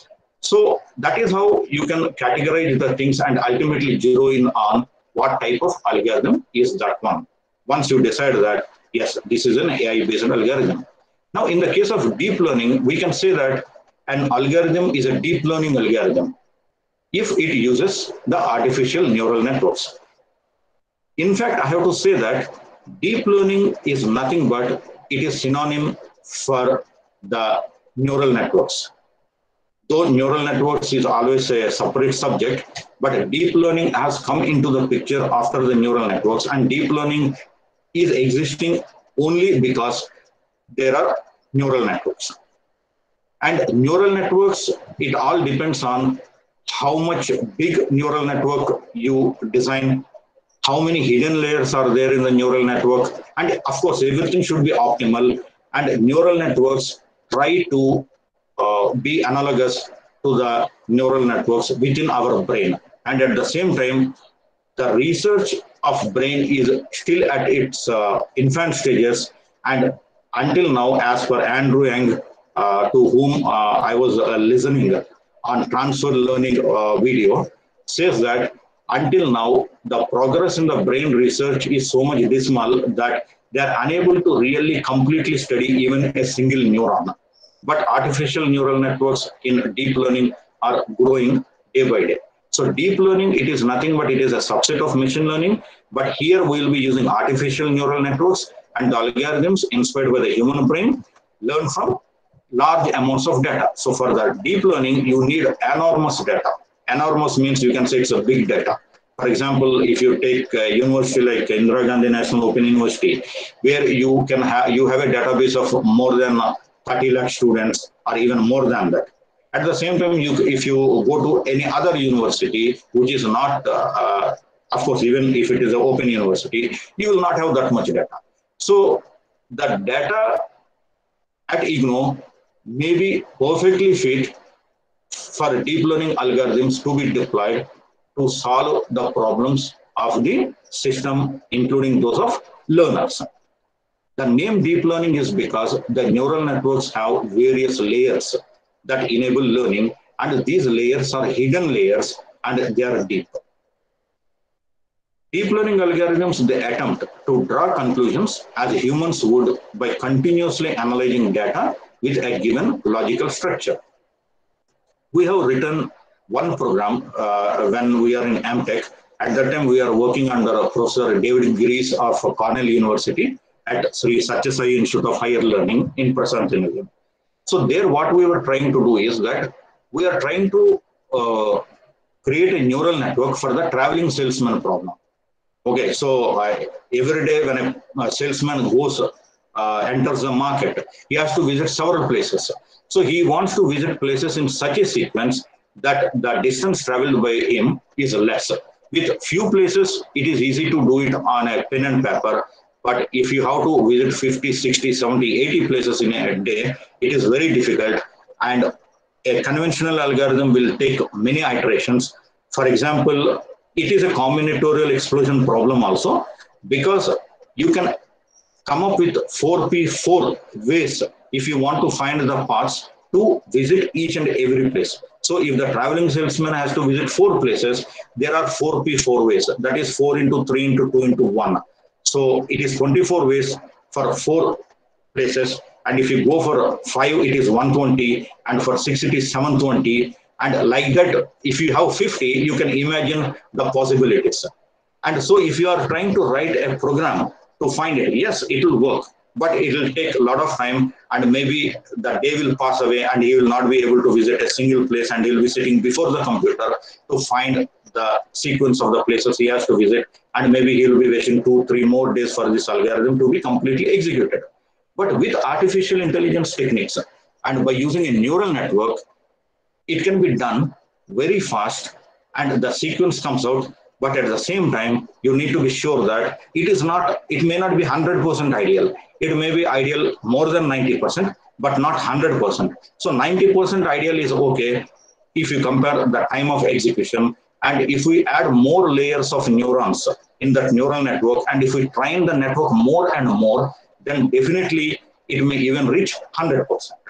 So that is how you can categorize the things and ultimately zero in on what type of algorithm is that one. Once you decide that, yes, this is an A I-based algorithm. Now, in the case of deep learning, we can say that an algorithm is a deep learning algorithm if it uses the artificial neural networks. In fact, I have to say that deep learning is nothing but it is synonym for the neural networks. Though neural networks is always a separate subject, but deep learning has come into the picture after the neural networks, and deep learning is existing only because there are neural networks. And neural networks, it all depends on how much big neural network you design, how many hidden layers are there in the neural network, and of course, everything should be optimal. And neural networks try to uh, be analogous to the neural networks within our brain. And at the same time, the research of brain is still at its uh, infant stages. And until now, as per Andrew Yang, uh, to whom uh, I was uh, listening on transfer learning uh, video, says that until now, the progress in the brain research is so much dismal that they are unable to really completely study even a single neuron. But artificial neural networks in deep learning are growing day by day. So deep learning, it is nothing but it is a subset of machine learning. But here we will be using artificial neural networks and the algorithms inspired by the human brain learn from large amounts of data. So for the deep learning, you need enormous data. Enormous means you can say it's a big data. For example, if you take a university like Indira Gandhi National Open University, where you can have you have a database of more than thirty lakh students or even more than that. At the same time, you, if you go to any other university, which is not, uh, uh, of course, even if it is an open university, you will not have that much data. So the data at IGNOU may be perfectly fit for deep learning algorithms to be deployed to solve the problems of the system, including those of learners. The name deep learning is because the neural networks have various layers that enable learning, and these layers are hidden layers and they are deep. Deep learning algorithms, they attempt to draw conclusions as humans would by continuously analyzing data with a given logical structure. We have written one program uh, when we are in M Tech. At that time, we are working under Professor David Grease of Cornell University at Sri Satya Sai Institute of Higher Learning in Prasanthi. So there, what we were trying to do is that we are trying to uh, create a neural network for the traveling salesman problem. Okay, so uh, every day when a, a salesman goes, uh, enters the market, he has to visit several places. So he wants to visit places in such a sequence that the distance traveled by him is less. With few places, it is easy to do it on a pen and paper. But if you have to visit fifty, sixty, seventy, eighty places in a day, it is very difficult. And a conventional algorithm will take many iterations. For example, it is a combinatorial explosion problem also, because you can come up with four P four ways if you want to find the paths to visit each and every place. So if the traveling salesman has to visit four places, there are four P four ways. That is four into three into two into one. So it is twenty-four ways for four places. And if you go for five, it is one hundred twenty. And for six, it is seven hundred twenty. And like that, if you have fifty, you can imagine the possibilities. And so if you are trying to write a program to find it. Yes, it will work, but it will take a lot of time, and maybe the day will pass away and he will not be able to visit a single place, and he will be sitting before the computer to find the sequence of the places he has to visit, and maybe he will be wasting two, three more days for this algorithm to be completely executed. But with artificial intelligence techniques and by using a neural network, it can be done very fast and the sequence comes out. But at the same time, you need to be sure that it is not, it may not be one hundred percent ideal. It may be ideal more than ninety percent, but not one hundred percent. So ninety percent ideal is okay if you compare the time of execution. And if we add more layers of neurons in that neural network, and if we train the network more and more, then definitely it may even reach one hundred percent.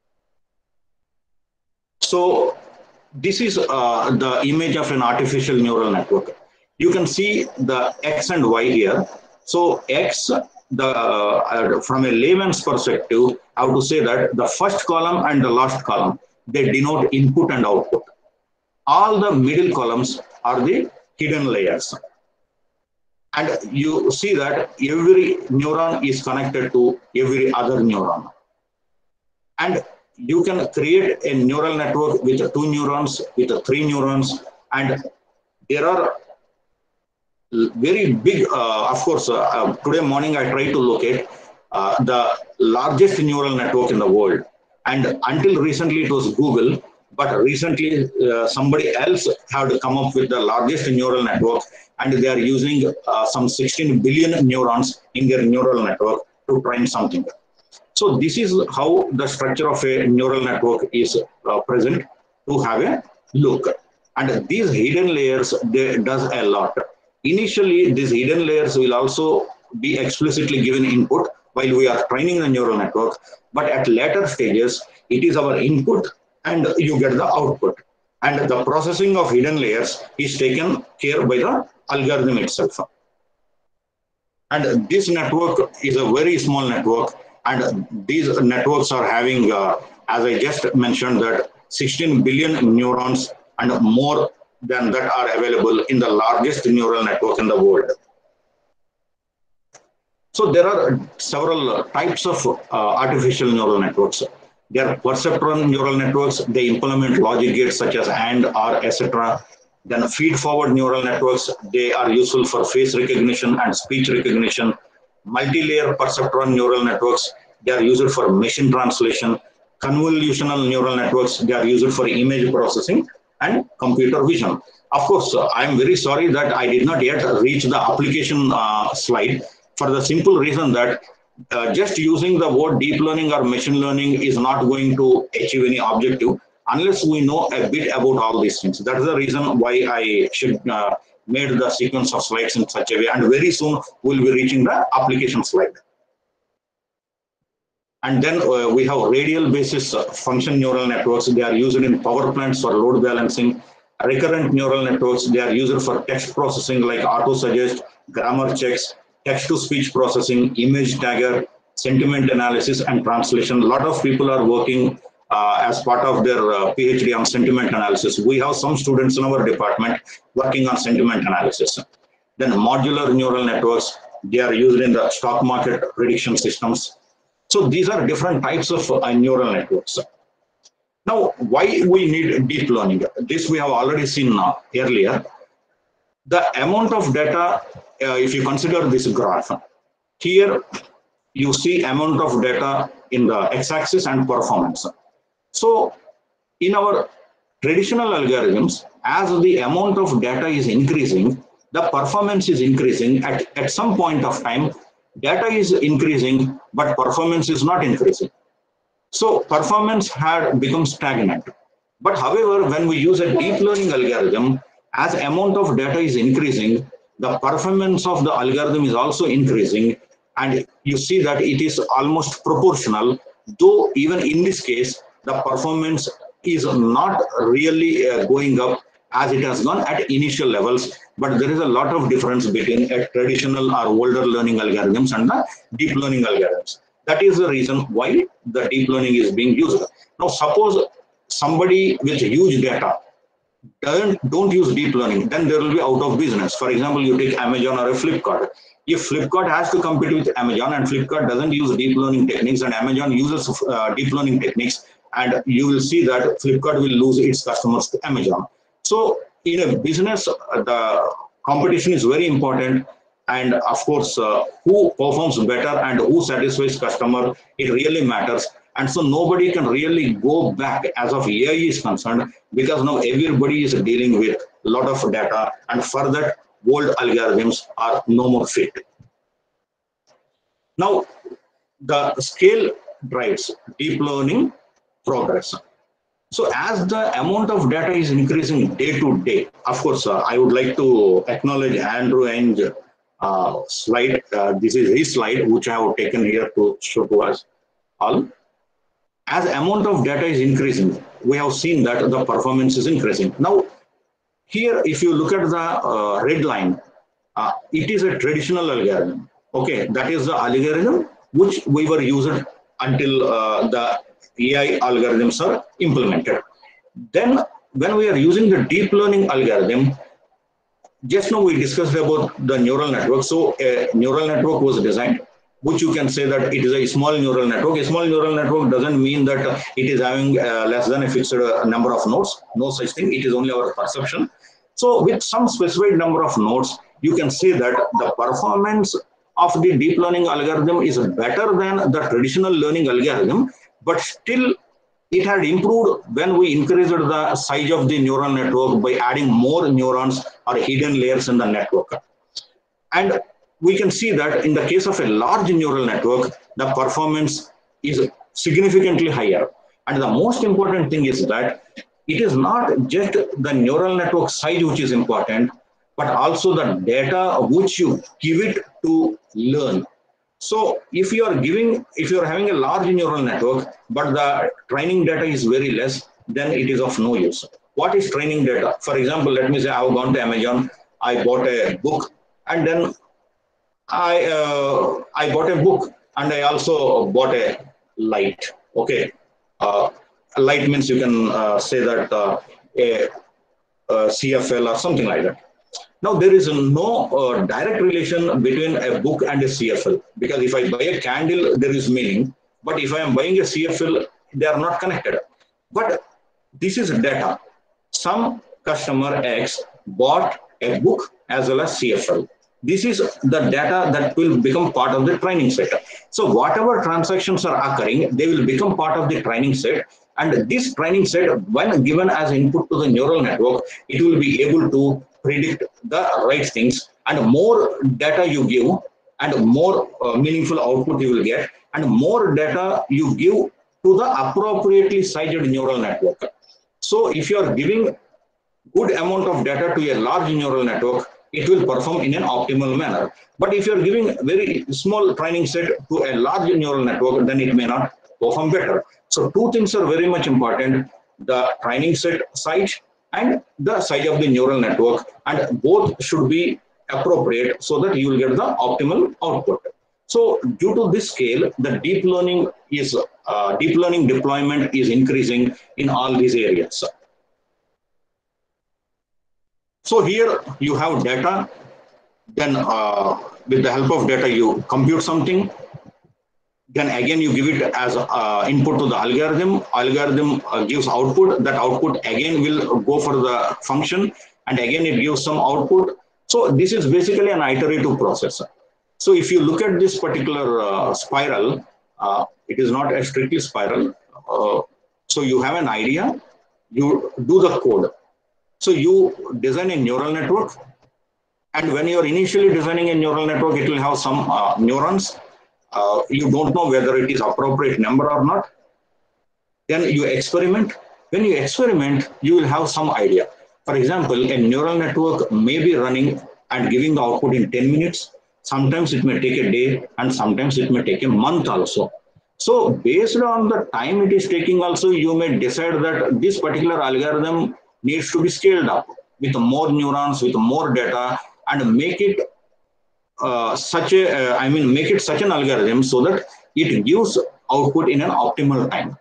So this is uh, the image of an artificial neural network. You can see the X and Y here. So X, the uh, from a layman's perspective, I have to say that the first column and the last column, they denote input and output. All the middle columns are the hidden layers. And you see that every neuron is connected to every other neuron. And you can create a neural network with two neurons, with three neurons, and there are very big, uh, of course, uh, uh, today morning I tried to locate uh, the largest neural network in the world. And until recently it was Google, but recently uh, somebody else had come up with the largest neural network, and they are using uh, some sixteen billion neurons in their neural network to train something. So this is how the structure of a neural network is uh, present to have a look. And these hidden layers, they does a lot. Initially, these hidden layers will also be explicitly given input while we are training the neural network. But at later stages, it is our input and you get the output. And the processing of hidden layers is taken care by the algorithm itself. And this network is a very small network. And these networks are having, uh, as I just mentioned, that sixteen billion neurons and more than that are available in the largest neural network in the world. So there are several types of uh, artificial neural networks. There are perceptron neural networks. They implement logic gates such as AND, OR, et cetera. Then feed-forward neural networks. They are useful for face recognition and speech recognition. Multi-layer perceptron neural networks, they are used for machine translation. Convolutional neural networks, they are used for image processing and computer vision. Of course, uh, I am very sorry that I did not yet reach the application uh, slide, for the simple reason that uh, just using the word deep learning or machine learning is not going to achieve any objective unless we know a bit about all these things. That is the reason why I should uh, made the sequence of slides in such a way, and very soon we'll be reaching the application slide. And then uh, we have radial basis uh, function neural networks. They are used in power plants for load balancing. Recurrent neural networks, they are used for text processing like auto suggest, grammar checks, text to speech processing, image tagger, sentiment analysis and translation. A lot of people are working uh, as part of their uh, PhD on sentiment analysis. We have some students in our department working on sentiment analysis. Then modular neural networks, they are used in the stock market prediction systems. So these are different types of uh, neural networks. Now, why we need deep learning? This we have already seen uh, earlier. The amount of data, uh, if you consider this graph, here you see amount of data in the x-axis and performance. So in our traditional algorithms, as the amount of data is increasing, the performance is increasing. At, at some point of time, data is increasing, but performance is not increasing. So performance had become stagnant. But however, when we use a deep learning algorithm, as amount of data is increasing, the performance of the algorithm is also increasing. And you see that it is almost proportional, though even in this case, the performance is not really uh, going up as it has gone at initial levels, but there is a lot of difference between a traditional or older learning algorithms and the deep learning algorithms. That is the reason why the deep learning is being used. Now, suppose somebody with huge data, don't, don't use deep learning, then there will be out of business. For example, you take Amazon or a Flipkart. If Flipkart has to compete with Amazon and Flipkart doesn't use deep learning techniques and Amazon uses uh, deep learning techniques, and you will see that Flipkart will lose its customers to Amazon. So in a business, uh, the competition is very important. And of course, uh, who performs better and who satisfies customer, it really matters. And so nobody can really go back as of A I is concerned, because now everybody is dealing with a lot of data, and for that, old algorithms are no more fit. Now, the scale drives deep learning progress. So as the amount of data is increasing day to day, of course, uh, I would like to acknowledge Andrew Ng uh, slide. Uh, this is his slide, which I have taken here to show to us all. As amount of data is increasing, we have seen that the performance is increasing. Now, here, if you look at the uh, red line, uh, it is a traditional algorithm. Okay, that is the algorithm which we were using until uh, the A I algorithms are implemented. Then, when we are using the deep learning algorithm, just now we discussed about the neural network. So, a neural network was designed, which you can say that it is a small neural network. A small neural network doesn't mean that it is having uh, less than a fixed uh, number of nodes. No such thing. It is only our perception. So with some specified number of nodes, you can say that the performance of the deep learning algorithm is better than the traditional learning algorithm, but still it had improved when we increased the size of the neural network by adding more neurons or hidden layers in the network. And we can see that in the case of a large neural network, the performance is significantly higher. And the most important thing is that it is not just the neural network size which is important, but also the data which you give it to learn. So if you are giving, if you are having a large neural network, but the training data is very less, then it is of no use. What is training data? For example, let me say I have gone to Amazon, I bought a book, and then I uh, I bought a book, and I also bought a light. Okay, uh, light means you can uh, say that uh, a, a C F L or something like that. Now there is no uh, direct relation between a book and a C F L, because if I buy a candle, there is meaning. But if I am buying a C F L, they are not connected. But this is data. Some customer X bought a book as well as C F L. This is the data that will become part of the training set. So whatever transactions are occurring, they will become part of the training set. And this training set, when given as input to the neural network, it will be able to predict the right things. And more data you give, and more uh, meaningful output you will get, and more data you give to the appropriately sized neural network. So if you are giving good amount of data to a large neural network, it will perform in an optimal manner. But if you are giving very small training set to a large neural network, then it may not perform better. So two things are very much important: the training set size and the size of the neural network, and both should be appropriate so that you will get the optimal output. So due to this scale, the deep learning is uh, deep learning deployment is increasing in all these areas. So here you have data, then uh, with the help of data you compute something, then again you give it as uh, input to the algorithm, algorithm uh, gives output, that output again will go for the function, and again it gives some output. So this is basically an iterative process. So if you look at this particular uh, spiral, uh, it is not a strictly spiral. Uh, so you have an idea, you do the code. So you design a neural network, and when you are initially designing a neural network, it will have some uh, neurons. Uh, you don't know whether it is appropriate number or not. Then you experiment. When you experiment, you will have some idea. For example, a neural network may be running and giving the output in ten minutes. Sometimes it may take a day, and sometimes it may take a month also. So based on the time it is taking also, you may decide that this particular algorithm needs to be scaled up with more neurons, with more data, and make it uh, such a, uh, I mean, make it such an algorithm so that it gives output in an optimal time.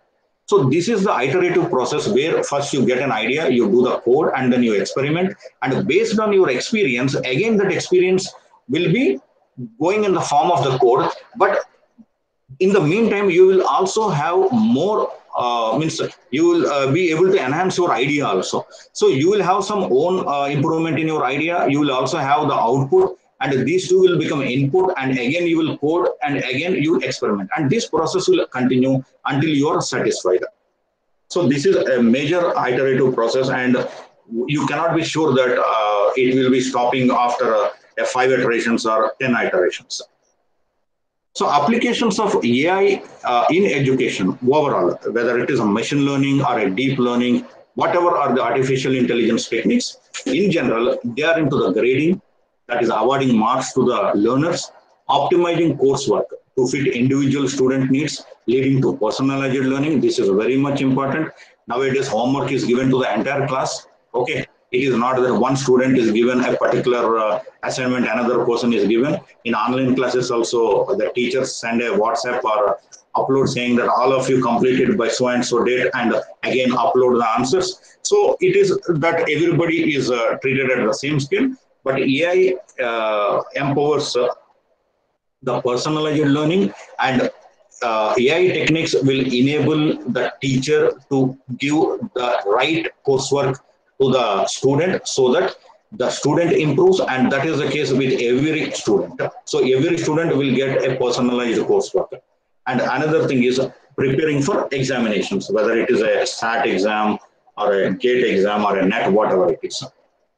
So this is the iterative process where first you get an idea, you do the code, and then you experiment. And based on your experience, again, that experience will be going in the form of the code. But in the meantime, you will also have more, uh, means you will uh, be able to enhance your idea also. So you will have some own uh, improvement in your idea. You will also have the output, and these two will become input, and again you will code, and again you will experiment, and this process will continue until you are satisfied. So this is a major iterative process, and you cannot be sure that uh, it will be stopping after uh, five iterations or ten iterations. So applications of A I uh, in education overall, whether it is a machine learning or a deep learning, whatever are the artificial intelligence techniques, in general, they are into the grading, that is awarding marks to the learners, optimizing coursework to fit individual student needs, leading to personalized learning. This is very much important. Nowadays, homework is given to the entire class. Okay. It is not that one student is given a particular uh, assignment, another person is given. In online classes also, the teachers send a WhatsApp or upload saying that all of you completed by so and so date, and again upload the answers. So it is that everybody is uh, treated at the same scale, but A I uh, empowers uh, the personalized learning, and uh, A I techniques will enable the teacher to give the right coursework to the student so that the student improves, and that is the case with every student. So every student will get a personalized coursework. And another thing is preparing for examinations, whether it is a SAT exam or a GATE exam or a NET, whatever it is.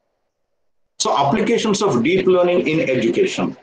So applications of deep learning in education.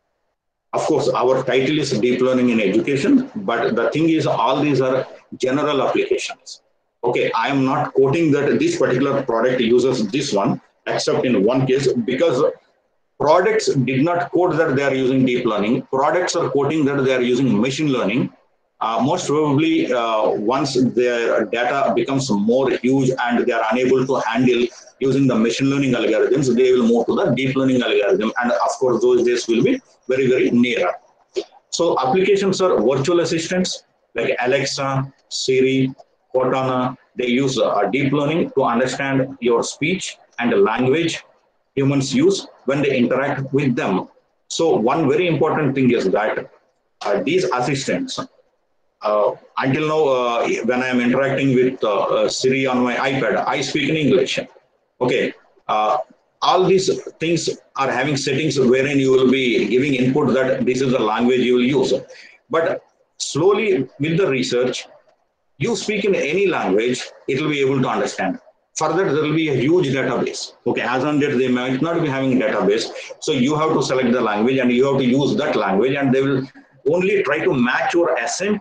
Of course, our title is deep learning in education, but the thing is all these are general applications. Okay, I am not quoting that this particular product uses this one, except in one case, because products did not quote that they are using deep learning. Products are quoting that they are using machine learning. Uh, most probably, uh, once their data becomes more huge and they are unable to handle using the machine learning algorithms, they will move to the deep learning algorithm. And of course, those days will be very, very near. So applications are virtual assistants like Alexa, Siri, Cortana. They use uh, deep learning to understand your speech and the language humans use when they interact with them. So one very important thing is that uh, these assistants, uh, until now, uh, when I am interacting with uh, uh, Siri on my iPad, I speak in English. Okay, uh, all these things are having settings wherein you will be giving input that this is the language you will use. But slowly with the research, you speak in any language, it will be able to understand. Further, there will be a huge database. Okay, as on date, they might not be having database. So you have to select the language and you have to use that language, and they will only try to match your accent.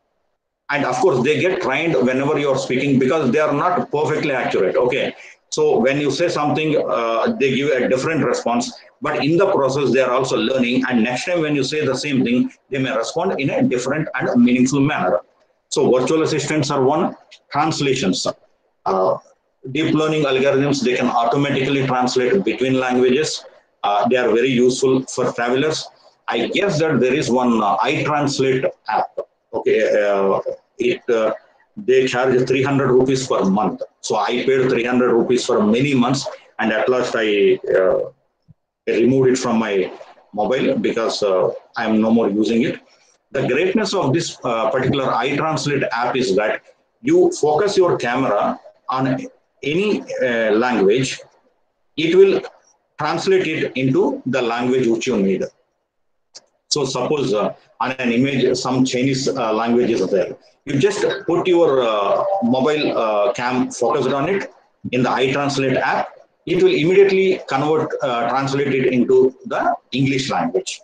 And of course, they get trained whenever you are speaking because they are not perfectly accurate. Okay, so when you say something, uh, they give a different response. But in the process, they are also learning. And next time when you say the same thing, they may respond in a different and meaningful manner. So virtual assistants are one. Translations. Uh, deep learning algorithms, they can automatically translate between languages. Uh, they are very useful for travelers. I guess that there is one uh, iTranslate app. Okay, uh, it uh, they charge three hundred rupees per month. So I paid three hundred rupees for many months, and at last I, uh, I removed it from my mobile because uh, I am no more using it. The greatness of this uh, particular iTranslate app is that you focus your camera on any uh, language, it will translate it into the language which you need. So suppose uh, on an image, some Chinese uh, language is there. You just put your uh, mobile uh, cam focused on it in the iTranslate app, it will immediately convert, uh, translate it into the English language.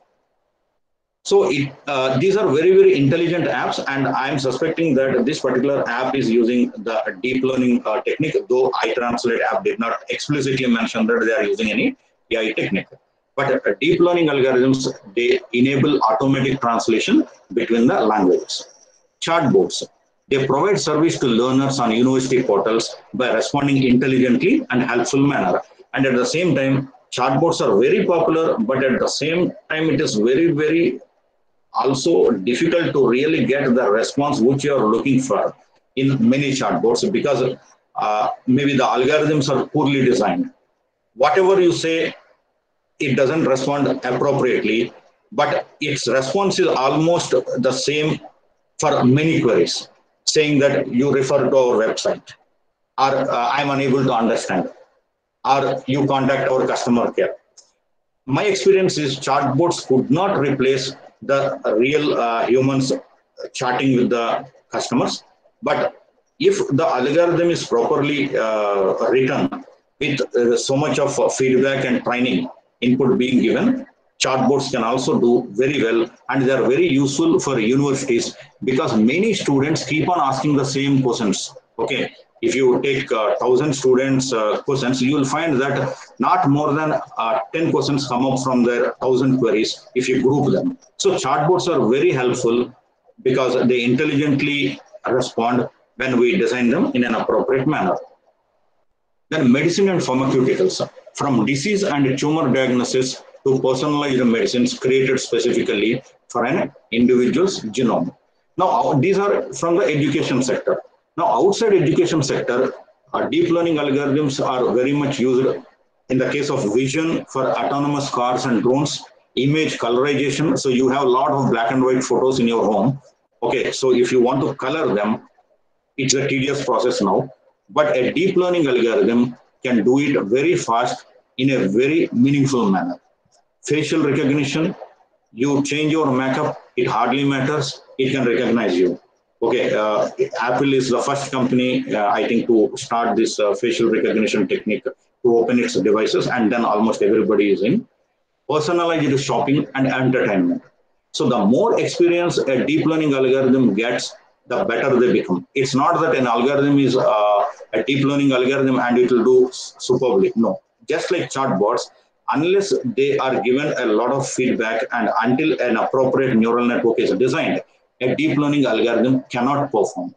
So it, uh, these are very, very intelligent apps, and I'm suspecting that this particular app is using the deep learning uh, technique, though iTranslate app did not explicitly mention that they are using any A I technique. But uh, deep learning algorithms, they enable automatic translation between the languages. Chatbots, they provide service to learners on university portals by responding intelligently and helpful manner. And at the same time, chatbots are very popular, but at the same time, it is very, very also difficult to really get the response which you are looking for. in many chatbots because uh, maybe the algorithms are poorly designed. Whatever you say, it doesn't respond appropriately, but its response is almost the same for many queries, saying that you refer to our website, or uh, I'm unable to understand, or you contact our customer care. My experience is chatbots could not replace the real uh, humans chatting with the customers, but if the algorithm is properly uh, written with uh, so much of uh, feedback and training input being given, chatbots can also do very well, and they are very useful for universities because many students keep on asking the same questions. Okay, if you take uh, thousand students uh, questions, you will find that not more than uh, ten questions come up from their thousand queries if you group them. So chatbots are very helpful because they intelligently respond when we design them in an appropriate manner. Then medicine and pharmaceuticals, from disease and tumor diagnosis to personalized medicines created specifically for an individual's genome. Now, these are from the education sector. Now, outside education sector, uh, deep learning algorithms are very much used in the case of vision for autonomous cars and drones, image colorization. So you have a lot of black and white photos in your home. Okay, so if you want to color them, it's a tedious process now. But a deep learning algorithm can do it very fast in a very meaningful manner. Facial recognition, you change your makeup, it hardly matters, it can recognize you. Okay, uh, Apple is the first company, uh, I think, to start this uh, facial recognition technique to open its devices, and then almost everybody is in. Personalized shopping and entertainment. So the more experience a deep learning algorithm gets, the better they become. It's not that an algorithm is uh, a deep learning algorithm and it will do superbly. No, just like chatbots, unless they are given a lot of feedback and until an appropriate neural network is designed, a deep learning algorithm cannot perform.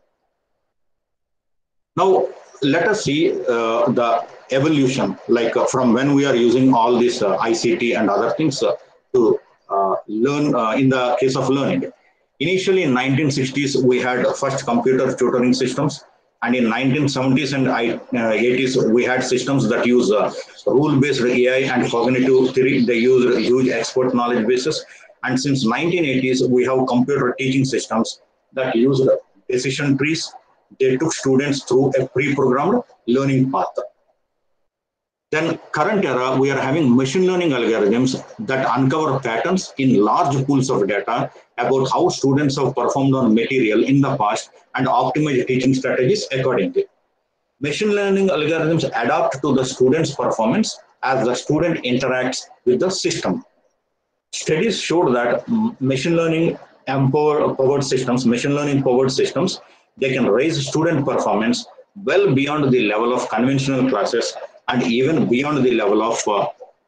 Now, let us see uh, the evolution, like uh, from when we are using all this uh, I C T and other things uh, to uh, learn uh, in the case of learning. Initially in nineteen sixties, we had first computer tutoring systems. And in nineteen seventies and eighties, we had systems that use uh, rule-based A I and cognitive theory. They use huge expert knowledge bases. And since nineteen eighties, we have computer teaching systems that use decision trees. They took students through a pre-programmed learning path. Then current era, we are having machine learning algorithms that uncover patterns in large pools of data about how students have performed on material in the past and optimize teaching strategies accordingly. Machine learning algorithms adapt to the student's performance as the student interacts with the system. Studies showed that machine learning empowered systems, machine learning powered systems, they can raise student performance well beyond the level of conventional classes and even beyond the level of uh,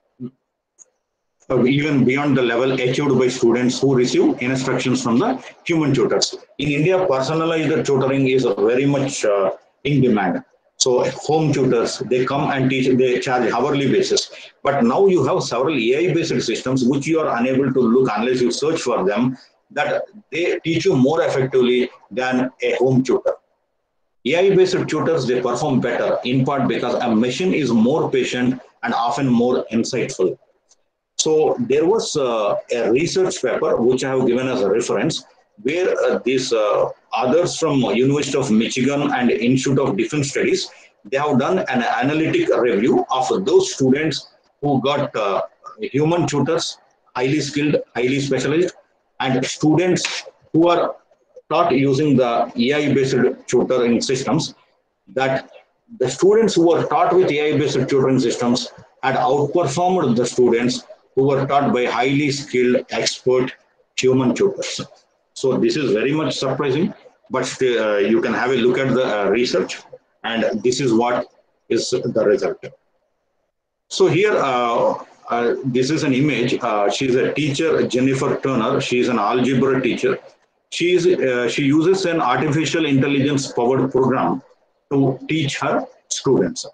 even beyond the level achieved by students who receive instructions from the human tutors. In India, personalized tutoring is very much uh, in demand. So home tutors, they come and teach, they charge hourly basis. But now you have several A I-based systems which you are unable to look unless you search for them, that they teach you more effectively than a home tutor. A I-based tutors, they perform better, in part because a machine is more patient and often more insightful. So there was uh, a research paper which I have given as a reference, where uh, these uh, others from University of Michigan and Institute of Defense Studies, they have done an analytic review of those students who got uh, human tutors, highly skilled, highly specialized, and students who are taught using the A I-based tutoring systems, that the students who were taught with A I-based tutoring systems had outperformed the students who were taught by highly skilled, expert human tutors. So this is very much surprising, but uh, you can have a look at the uh, research, and this is what is the result. So here, uh, uh, this is an image. Uh, she's a teacher, Jennifer Turner. She is an algebra teacher. She, is, uh, she uses an artificial intelligence powered program to teach her students.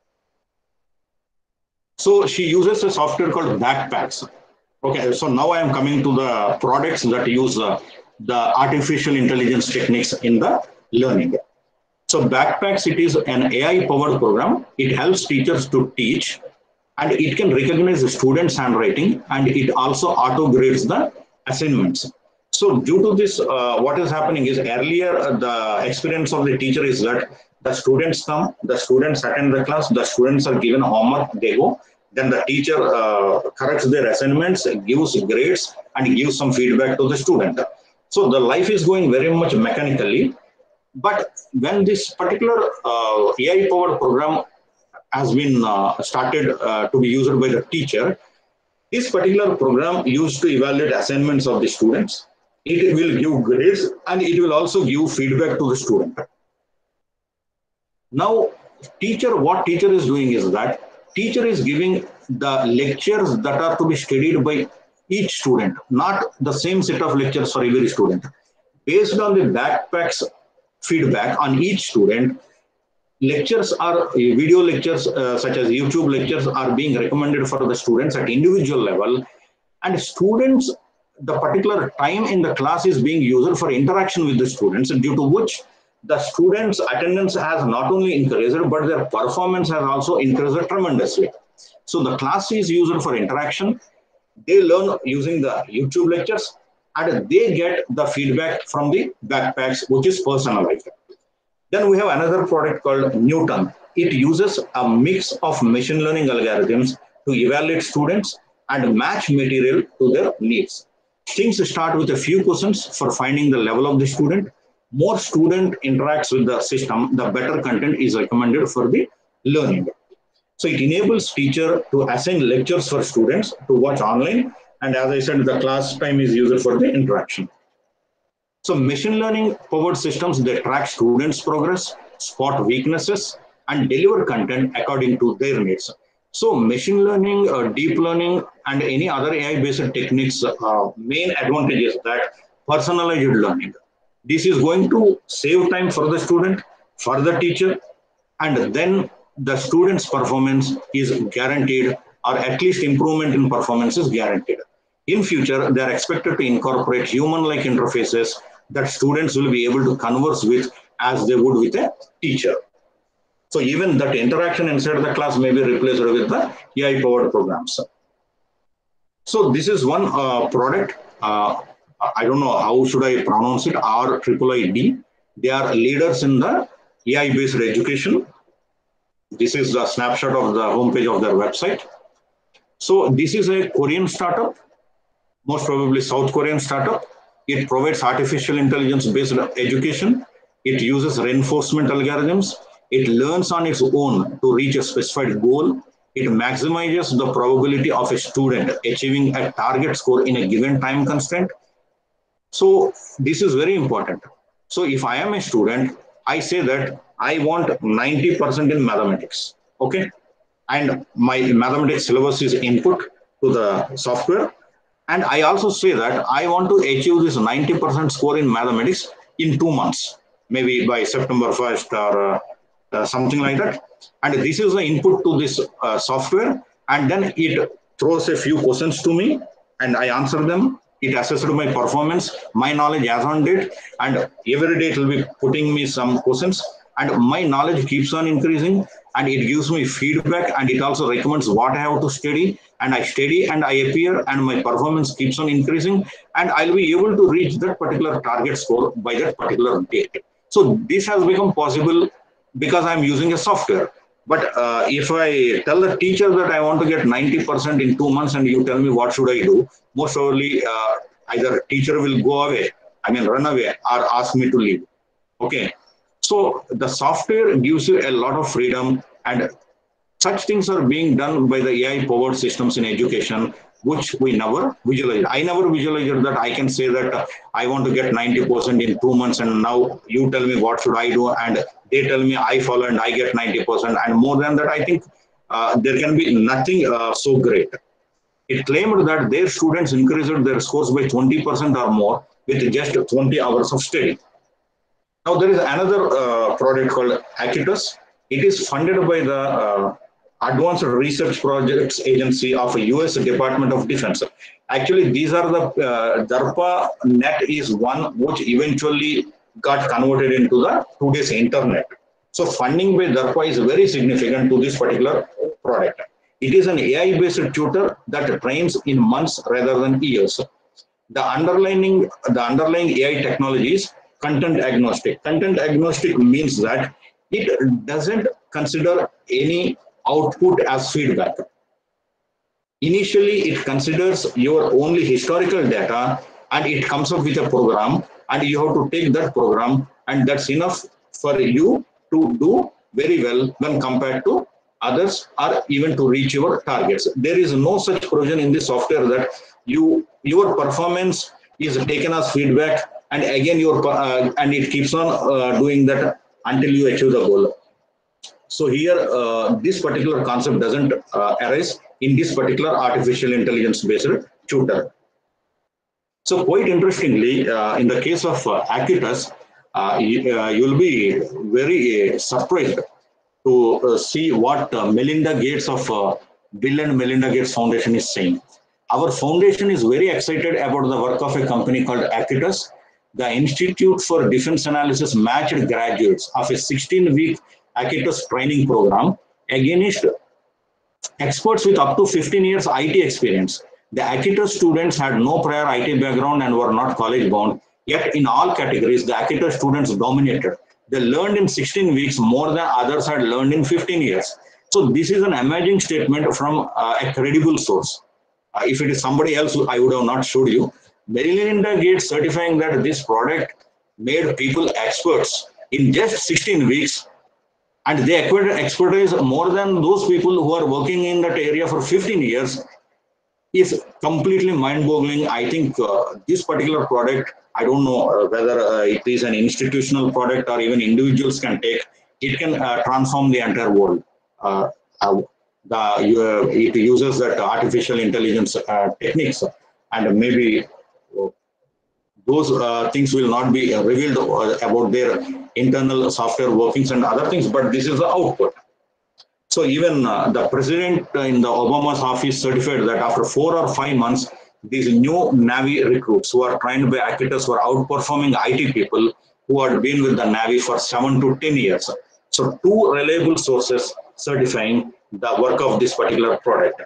So she uses a software called Backpacks. Okay, so now I am coming to the products that use uh, the artificial intelligence techniques in the learning. So Backpacks, it is an A I-powered program. It helps teachers to teach, and it can recognize the students' handwriting, and it also auto-grades the assignments. So due to this, uh, what is happening is earlier, uh, the experience of the teacher is that the students come, the students attend the class, the students are given homework, they go, then the teacher uh, corrects their assignments, gives grades, and gives some feedback to the student. So the life is going very much mechanically. But when this particular uh, A I-powered program has been uh, started uh, to be used by the teacher, this particular program used to evaluate assignments of the students. It will give grades, and it will also give feedback to the student. Now, teacher, what teacher is doing is that teacher is giving the lectures that are to be studied by each student, not the same set of lectures for every student. Based on the Backpacks feedback on each student, lectures are video lectures uh, such as YouTube lectures are being recommended for the students at individual level, and students, the particular time in the class is being used for interaction with the students, due to which the students' attendance has not only increased, but their performance has also increased tremendously. So the class is used for interaction. They learn using the YouTube lectures, and they get the feedback from the Backpacks, which is personalized. Then we have another product called Newton. It uses a mix of machine learning algorithms to evaluate students and match material to their needs. Things start with a few questions for finding the level of the student. More student interacts with the system, the better content is recommended for the learning. So it enables teacher to assign lectures for students to watch online. And as I said, the class time is used for the interaction. So machine learning powered systems, they track students' progress, spot weaknesses, and deliver content according to their needs. So machine learning, uh, deep learning, and any other A I-based techniques, uh, main advantage is that personalized learning. This is going to save time for the student, for the teacher, and then the student's performance is guaranteed, or at least improvement in performance is guaranteed. In future, they are expected to incorporate human-like interfaces that students will be able to converse with as they would with a teacher. So even that interaction inside the class may be replaced with the A I-powered programs. So this is one uh, product. Uh, I don't know how should I pronounce it, R I I I D. They are leaders in the A I-based education. This is the snapshot of the homepage of their website. So this is a Korean startup, most probably South Korean startup. It provides artificial intelligence-based education. It uses reinforcement algorithms. It learns on its own to reach a specified goal. It maximizes the probability of a student achieving a target score in a given time constraint. So this is very important. So if I am a student, I say that I want ninety percent in mathematics, okay? And my mathematics syllabus is input to the software. And I also say that I want to achieve this ninety percent score in mathematics in two months, maybe by September first or uh, uh, something like that. And this is the input to this uh, software. And then it throws a few questions to me and I answer them. It assesses my performance, my knowledge as on date, and every day it will be putting me some questions. And my knowledge keeps on increasing, and it gives me feedback, and it also recommends what I have to study, and I study and I appear, and my performance keeps on increasing, and I'll be able to reach that particular target score by that particular date. So this has become possible because I'm using a software. But uh, if I tell the teacher that I want to get ninety percent in two months and you tell me what should I do, most probably uh, either teacher will go away, I mean run away, or ask me to leave. Okay. So the software gives you a lot of freedom, and such things are being done by the A I-powered systems in education, which we never visualize. I never visualized that I can say that uh, I want to get ninety percent in two months, and now you tell me what should I do, and they tell me I follow and I get ninety percent. And more than that, I think uh, there can be nothing uh, so great. It claimed that their students increased their scores by twenty percent or more with just twenty hours of study. Now, there is another uh, product called Acutus. It is funded by the uh, Advanced Research Projects Agency of U S Department of Defense. Actually, these are the uh, DARPA net is one which eventually got converted into the today's internet. So funding by DARPA is very significant to this particular product. It is an A I-based tutor that trains in months rather than years. The underlying, the underlying A I technology is content agnostic. Content agnostic means that it doesn't consider any output as feedback. Initially, it considers your only historical data and it comes up with a program, and you have to take that program, and that's enough for you to do very well when compared to others or even to reach your targets. There is no such provision in the software that you your performance is taken as feedback and again your uh, and it keeps on uh, doing that until you achieve the goal. So here uh, this particular concept doesn't uh, arise in this particular artificial intelligence based tutor. So quite interestingly, uh, in the case of uh, Acuitas, uh, you, uh, you'll be very uh, surprised to uh, see what uh, Melinda Gates of uh, Bill and Melinda Gates Foundation is saying. Our foundation is very excited about the work of a company called Acuitas. The Institute for Defense Analysis matched graduates of a sixteen week Acuitas training program against experts with up to fifteen years I T experience. The Acuitas students had no prior I T background and were not college bound, yet in all categories, the Acuitas students dominated. They learned in sixteen weeks more than others had learned in fifteen years. So this is an amazing statement from uh, a credible source. Uh, if it is somebody else, I would have not showed you. Melinda Gates certifying that this product made people experts in just sixteen weeks, and they acquired expertise more than those people who are working in that area for fifteen years, is completely mind-boggling. I think uh, this particular product, I don't know uh, whether uh, it is an institutional product or even individuals can take, it can uh, transform the entire world. Uh, uh, the, uh, it uses that artificial intelligence uh, techniques, and maybe uh, those uh, things will not be uh, revealed uh, about their internal software workings and other things, but this is the output. So even uh, the president in the Obama's office certified that after four or five months, these new Navy recruits who are trained by Acuitas were outperforming I T people who had been with the Navy for seven to ten years. So two reliable sources certifying the work of this particular product.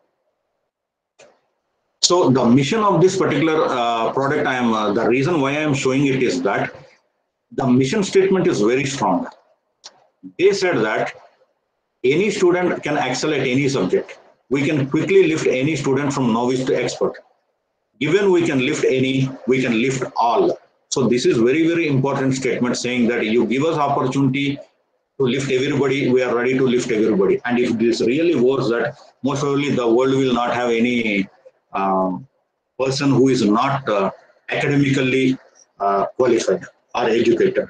So the mission of this particular uh, product, I am uh, the reason why I am showing it is that the mission statement is very strong. They said that any student can excel at any subject. We can quickly lift any student from novice to expert. Given we can lift any, we can lift all. So this is very, very important statement saying that you give us opportunity to lift everybody, we are ready to lift everybody. And if this really works, that most probably the world will not have any um, person who is not uh, academically uh, qualified or educated.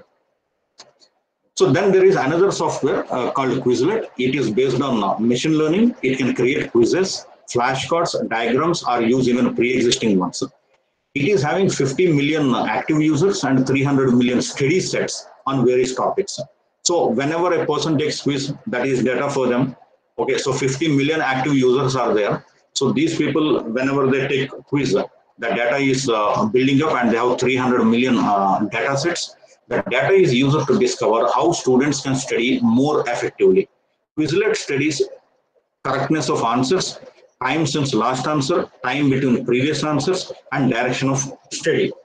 So then there is another software uh, called Quizlet. It is based on uh, machine learning. It can create quizzes, flashcards, diagrams, or use even pre-existing ones. It is having fifty million active users and three hundred million study sets on various topics. So whenever a person takes quiz, that is data for them. Okay, so fifty million active users are there. So these people, whenever they take quiz, the data is uh, building up and they have three hundred million uh, data sets. The data is used to discover how students can study more effectively. Quizlet studies correctness of answers, time since last answer, time between previous answers, and direction of study.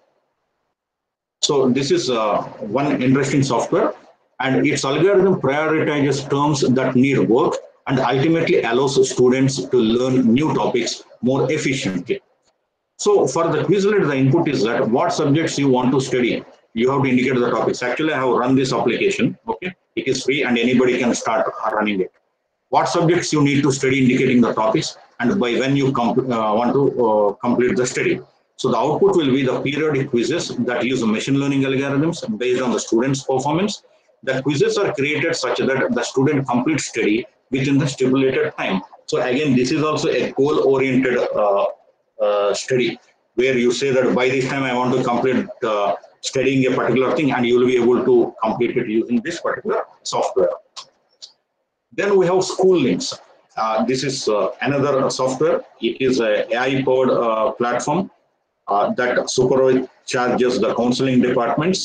So this is uh, one interesting software, and its algorithm prioritizes terms that need work and ultimately allows students to learn new topics more efficiently. So for the Quizlet, the input is that what subjects you want to study. You have to indicate the topics. Actually, I have run this application. Okay, it is free and anybody can start running it. What subjects you need to study, indicating the topics, and by when you uh, want to uh, complete the study. So the output will be the periodic quizzes that use machine learning algorithms based on the student's performance. The quizzes are created such that the student completes study within the stipulated time. So again, this is also a goal-oriented uh, uh, study where you say that by this time I want to complete uh, studying a particular thing, and you will be able to complete it using this particular software. Then we have School Links. Uh, this is uh, another software. It is a A I-powered uh, platform uh, that supercharges the counseling departments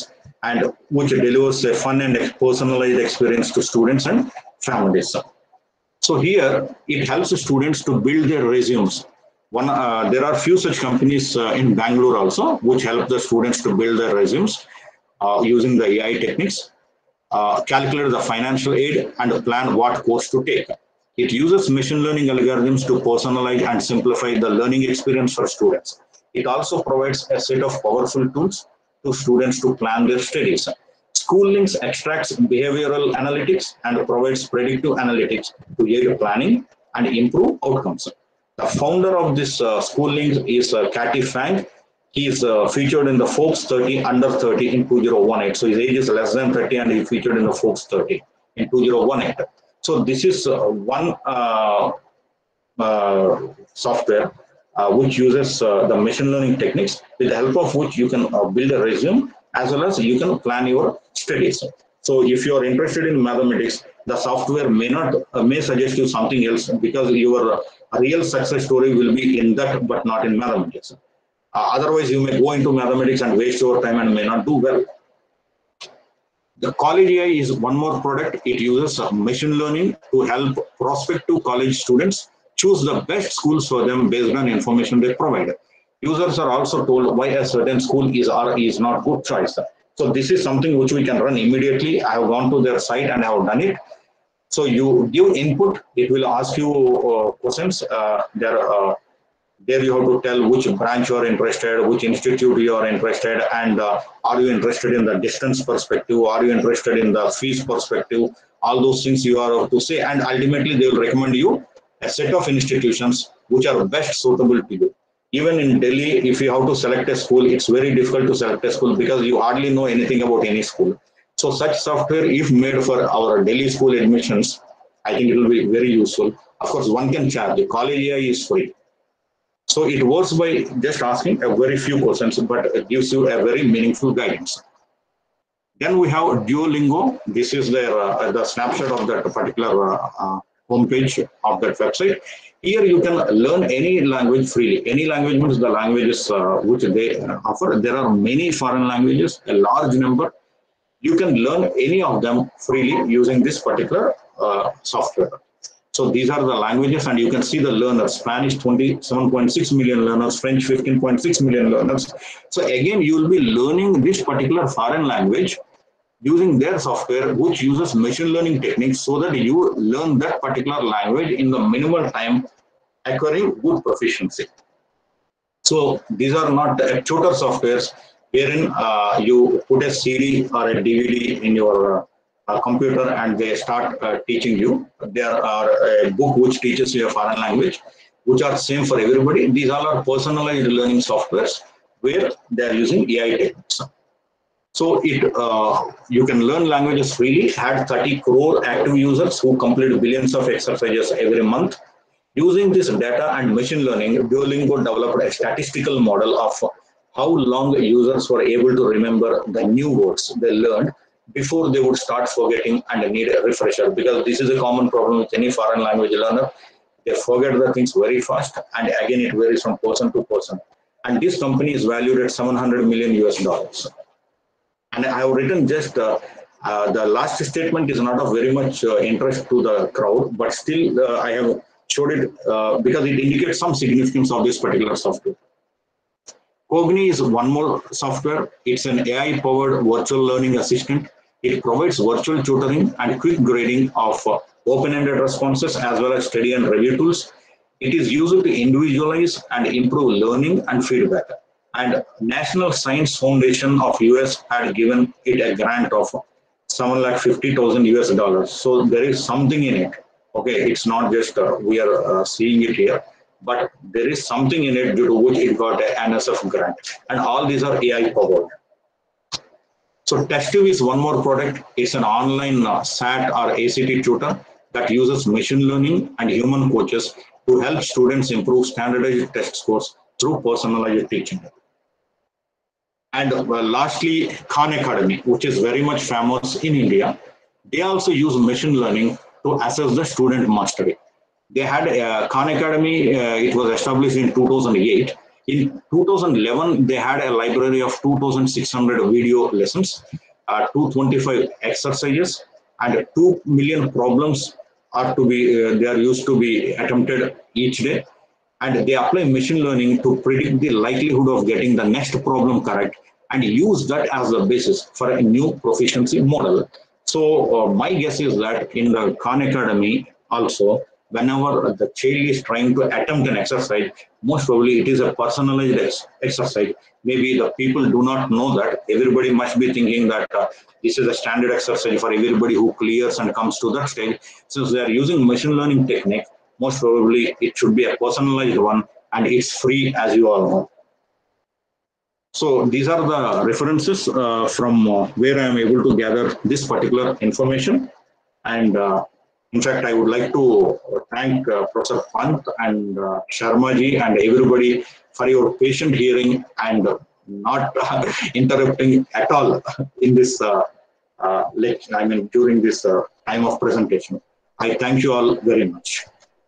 and which delivers a fun and personalized experience to students and families. So here it helps the students to build their resumes. One, uh, there are few such companies uh, in Bangalore also, which help the students to build their resumes uh, using the A I techniques, uh, calculate the financial aid, and plan what course to take. It uses machine learning algorithms to personalize and simplify the learning experience for students. It also provides a set of powerful tools to students to plan their studies. SchoolLinks extracts behavioral analytics and provides predictive analytics to aid planning and improve outcomes. The founder of this uh, SchoolLinks is uh, Cathy Fang. He is uh, featured in the Forbes thirty under thirty in two thousand eighteen. So his age is less than thirty and he featured in the Forbes thirty in two thousand eighteen. So this is uh, one uh, uh, software uh, which uses uh, the machine learning techniques, with the help of which you can uh, build a resume as well as you can plan your studies. So if you are interested in mathematics, the software may not uh, may suggest you something else, because your uh, real success story will be in that but not in mathematics. Uh, otherwise, you may go into mathematics and waste your time and may not do well. The College A I is one more product. It uses machine learning to help prospective college students choose the best schools for them based on information they provide. Users are also told why a certain school is or is not good choice. So this is something which we can run immediately. I have gone to their site and I have done it. So you give input, it will ask you uh, questions. Uh, there, uh, there you have to tell which branch you are interested, which institute you are interested, and uh, are you interested in the distance perspective, are you interested in the fees perspective, all those things you are to say, and ultimately they will recommend you a set of institutions which are best suitable to you. Even in Delhi, if you have to select a school, it's very difficult to select a school because you hardly know anything about any school. So such software, if made for our Delhi school admissions, I think it will be very useful. Of course, one can charge. The College A I is free. So it works by just asking a very few questions, but it gives you a very meaningful guidance. Then we have Duolingo. This is their, uh, the snapshot of that particular uh, uh, homepage of that website. Here you can learn any language freely. Any language means the languages uh, which they offer. There are many foreign languages, a large number. You can learn any of them freely using this particular uh, software. So these are the languages, and you can see the learners. Spanish twenty-seven point six million learners, French fifteen point six million learners. So again, you will be learning this particular foreign language using their software, which uses machine learning techniques, so that you learn that particular language in the minimal time, acquiring good proficiency. So these are not uh, tutor softwares wherein uh, you put a C D or a D V D in your uh, a computer and they start uh, teaching you. There are a book which teaches you a foreign language, which are same for everybody. These all are personalized learning softwares where they are using A I techniques. So it uh, you can learn languages freely. Had thirty crore active users who complete billions of exercises every month. Using this data and machine learning, Duolingo developed a statistical model of how long users were able to remember the new words they learned before they would start forgetting and need a refresher, because this is a common problem with any foreign language learner. They forget the things very fast, and again it varies from person to person. And this company is valued at seven hundred million U S dollars. And I have written just uh, uh, the last statement is not of very much uh, interest to the crowd, but still uh, I have showed it uh, because it indicates some significance of this particular software. Cogni is one more software. It's an A I-powered virtual learning assistant. It provides virtual tutoring and quick grading of uh, open-ended responses as well as study and review tools. It is used to individualize and improve learning and feedback. And National Science Foundation of U S had given it a grant of seven lakh fifty thousand U S dollars. So there is something in it. Okay, it's not just uh, we are uh, seeing it here, but there is something in it due to which it got an N S F grant. And all these are A I powered. So TestTube is one more product. It's an online uh, S A T or A C T tutor that uses machine learning and human coaches to help students improve standardized test scores through personalized teaching. And uh, lastly, Khan Academy, which is very much famous in India. They also use machine learning to assess the student mastery. They had uh, Khan Academy, uh, it was established in two thousand eight. In two thousand eleven, they had a library of two thousand six hundred video lessons. uh, two hundred twenty-five exercises, and two million problems are to be, uh, they are used to be attempted each day. And they apply machine learning to predict the likelihood of getting the next problem correct and use that as the basis for a new proficiency model. So uh, my guess is that in the Khan Academy also, whenever the child is trying to attempt an exercise, most probably it is a personalized ex exercise. Maybe the people do not know that. Everybody must be thinking that uh, this is a standard exercise for everybody who clears and comes to that stage. Since they are using machine learning technique, most probably it should be a personalized one, and it's free, as you all know. So these are the references uh, from uh, where I am able to gather this particular information. And uh, in fact, I would like to thank uh, Professor Pant and uh, Sharma ji and everybody for your patient hearing and not uh, interrupting at all in this uh, uh, lecture, I mean, during this uh, time of presentation. I thank you all very much.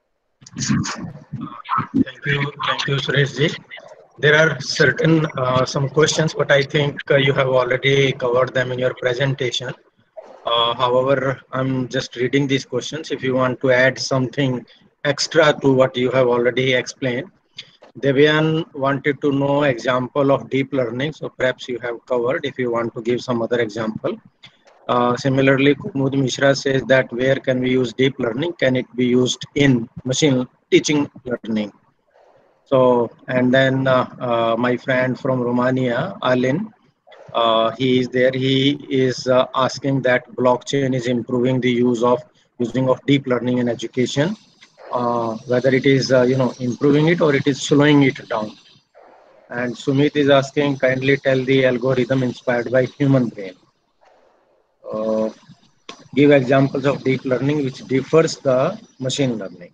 Thank you, thank you, Suresh ji. There are certain uh, some questions, but I think uh, you have already covered them in your presentation. Uh, however, I'm just reading these questions. If you want to add something extra to what you have already explained, Devian wanted to know example of deep learning. So perhaps you have covered. If you want to give some other example. Uh, similarly, Kumud Mishra says that where can we use deep learning? Can it be used in machine teaching learning? So, and then uh, uh, my friend from Romania, Alin, uh, he is there. He is uh, asking that blockchain is improving the use of using of deep learning in education, uh, whether it is uh, you know improving it or it is slowing it down. And Sumit is asking, kindly tell the algorithm inspired by human brain. Uh, give examples of deep learning which differs the machine learning.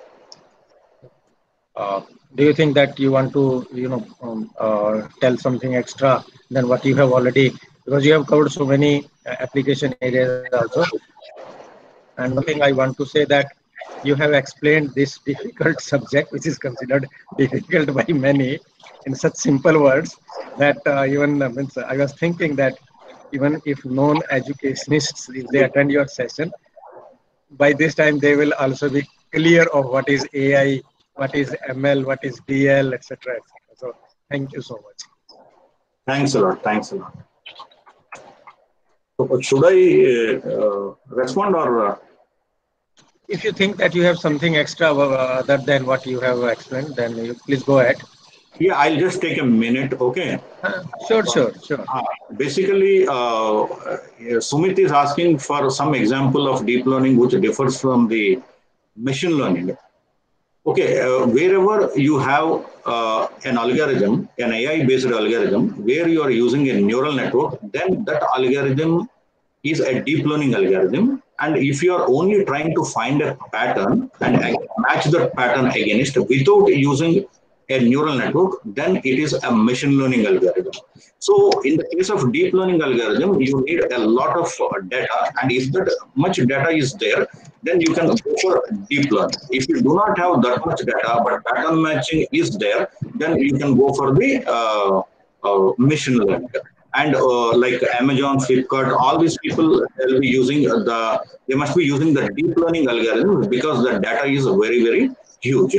Uh, do you think that you want to, you know, um, uh, tell something extra than what you have already, because you have covered so many uh, application areas also. And one thing I want to say that you have explained this difficult subject, which is considered difficult by many, in such simple words that uh, even uh, means I was thinking that even if non-educationists, if they attend your session, by this time they will also be clear of what is A I, what is M L, what is D L, et cetera, et cetera. So thank you so much. Thanks a lot. Thanks a lot. So should I uh, respond or? Uh... If you think that you have something extra uh, other than what you have explained, then you please go ahead. Yeah, I'll just take a minute. Okay. Uh, sure, sure, sure. Uh, basically, uh, Sumit is asking for some example of deep learning which differs from the machine learning. Okay, uh, wherever you have uh, an algorithm, an A I-based algorithm, where you are using a neural network, then that algorithm is a deep learning algorithm. And if you are only trying to find a pattern and match that pattern against without using a neural network, then it is a machine learning algorithm. So in the case of deep learning algorithm, you need a lot of data, and if that much data is there, then you can go for deep learning. If you do not have that much data, but pattern matching is there, then you can go for the uh, uh, machine learning. And uh, like Amazon, Flipkart, all these people will be using the, they must be using the deep learning algorithm because the data is very, very huge.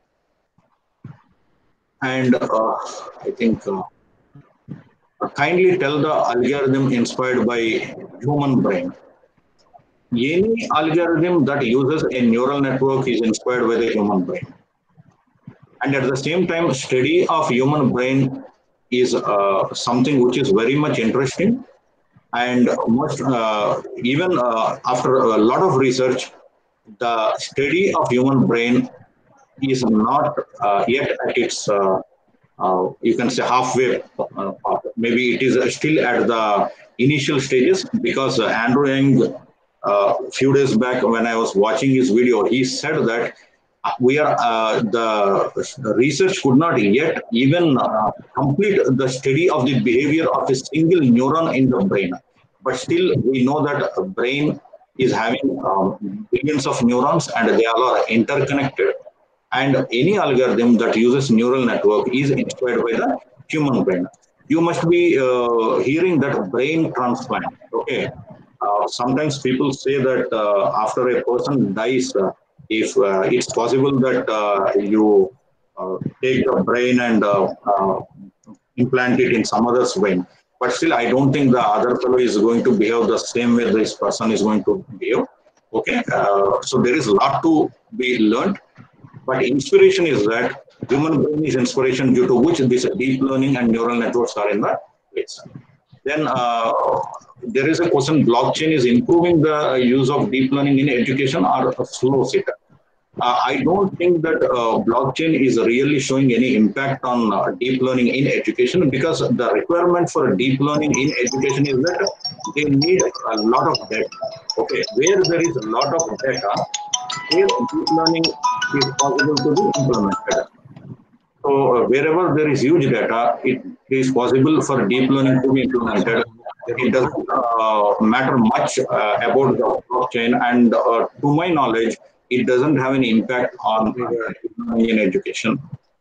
And uh, I think uh, kindly tell the algorithm inspired by human brain. Any algorithm that uses a neural network is inspired by the human brain. And at the same time, study of human brain is uh, something which is very much interesting. And most, uh, even uh, after a lot of research, the study of human brain is not uh, yet at its, uh, uh, you can say halfway, uh, maybe it is still at the initial stages, because uh, Andrew Yang, a uh, few days back when I was watching his video, he said that we are, uh, the research could not yet even uh, complete the study of the behavior of a single neuron in the brain. But still we know that the brain is having um, billions of neurons and they all are interconnected. And any algorithm that uses neural network is inspired by the human brain. you must be uh, hearing that brain transplant. Okay. Uh, sometimes people say that uh, after a person dies, uh, if uh, it's possible that uh, you uh, take the brain and uh, uh, implant it in some other's brain. But still, I don't think the other fellow is going to behave the same way this person is going to behave. Okay. Uh, so there is a lot to be learned. But inspiration is that human brain is inspiration due to which this deep learning and neural networks are in the place. Then uh, there is a question, blockchain is improving the use of deep learning in education or slows it? Uh, I don't think that uh, blockchain is really showing any impact on uh, deep learning in education, because the requirement for deep learning in education is that they need a lot of data. Okay, where there is a lot of data, where deep learning is possible to be implemented. So uh, wherever there is huge data, it is possible for deep learning to be implemented. It doesn't uh, matter much uh, about the blockchain, and uh, to my knowledge, it doesn't have any impact on uh, in education.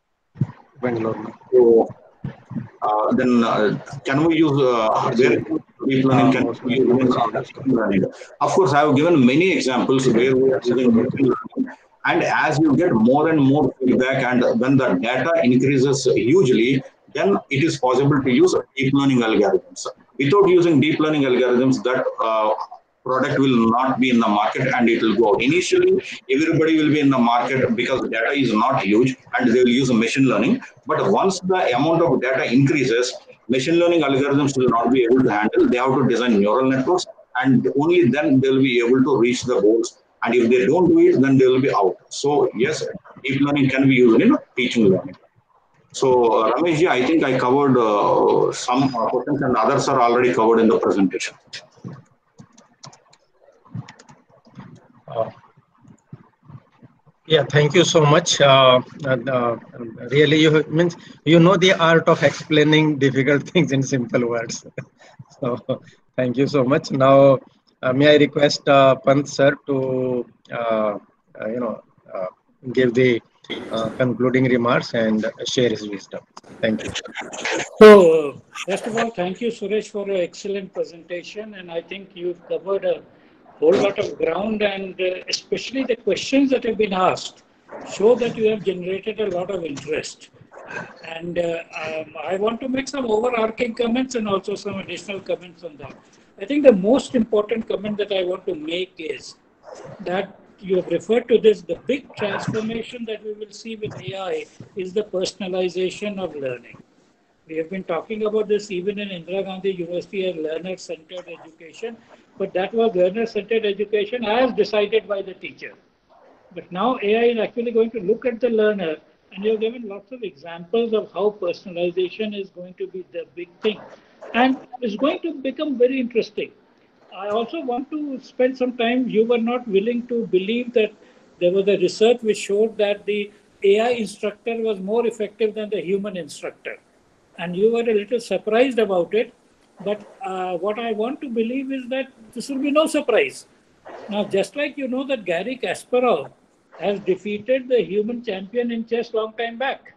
So uh, then, uh, can we use uh, where deep learning can be used in machine learning? Of course, I have given many examples where we are using machine learning. And as you get more and more feedback, and when the data increases hugely, then it is possible to use deep learning algorithms. Without using deep learning algorithms, that uh, product will not be in the market and it will go. Initially, everybody will be in the market because data is not huge and they will use machine learning. But once the amount of data increases, machine learning algorithms will not be able to handle. They have to design neural networks, and only then they will be able to reach the goals. And if they don't do it, then they will be out. So yes, deep learning can be used in teaching learning. So uh, Rameshji, I think I covered uh, some uh, questions, and others are already covered in the presentation. Uh, yeah, thank you so much. Uh, uh, really, you means you know the art of explaining difficult things in simple words. So thank you so much. Now, uh, may I request uh, Pant sir to uh, uh, you know uh, give the uh, concluding remarks and share his wisdom. Thank you. So, uh, first of all, thank you, Suresh, for an excellent presentation. And I think you've covered a whole lot of ground, and uh, especially the questions that have been asked show that you have generated a lot of interest. And uh, um, I want to make some overarching comments and also some additional comments on that. I think the most important comment that I want to make is that you have referred to this, the big transformation that we will see with A I is the personalization of learning. We have been talking about this even in Indira Gandhi University as learner-centered education, but that was learner-centered education as decided by the teacher. But now A I is actually going to look at the learner, and you have given lots of examples of how personalization is going to be the big thing. And it's going to become very interesting. I also want to spend some time. You were not willing to believe that there was a research which showed that the A I instructor was more effective than the human instructor. And you were a little surprised about it. But uh, what I want to believe is that this will be no surprise. Now, just like you know that Garry Kasparov has defeated the human champion in chess long time back.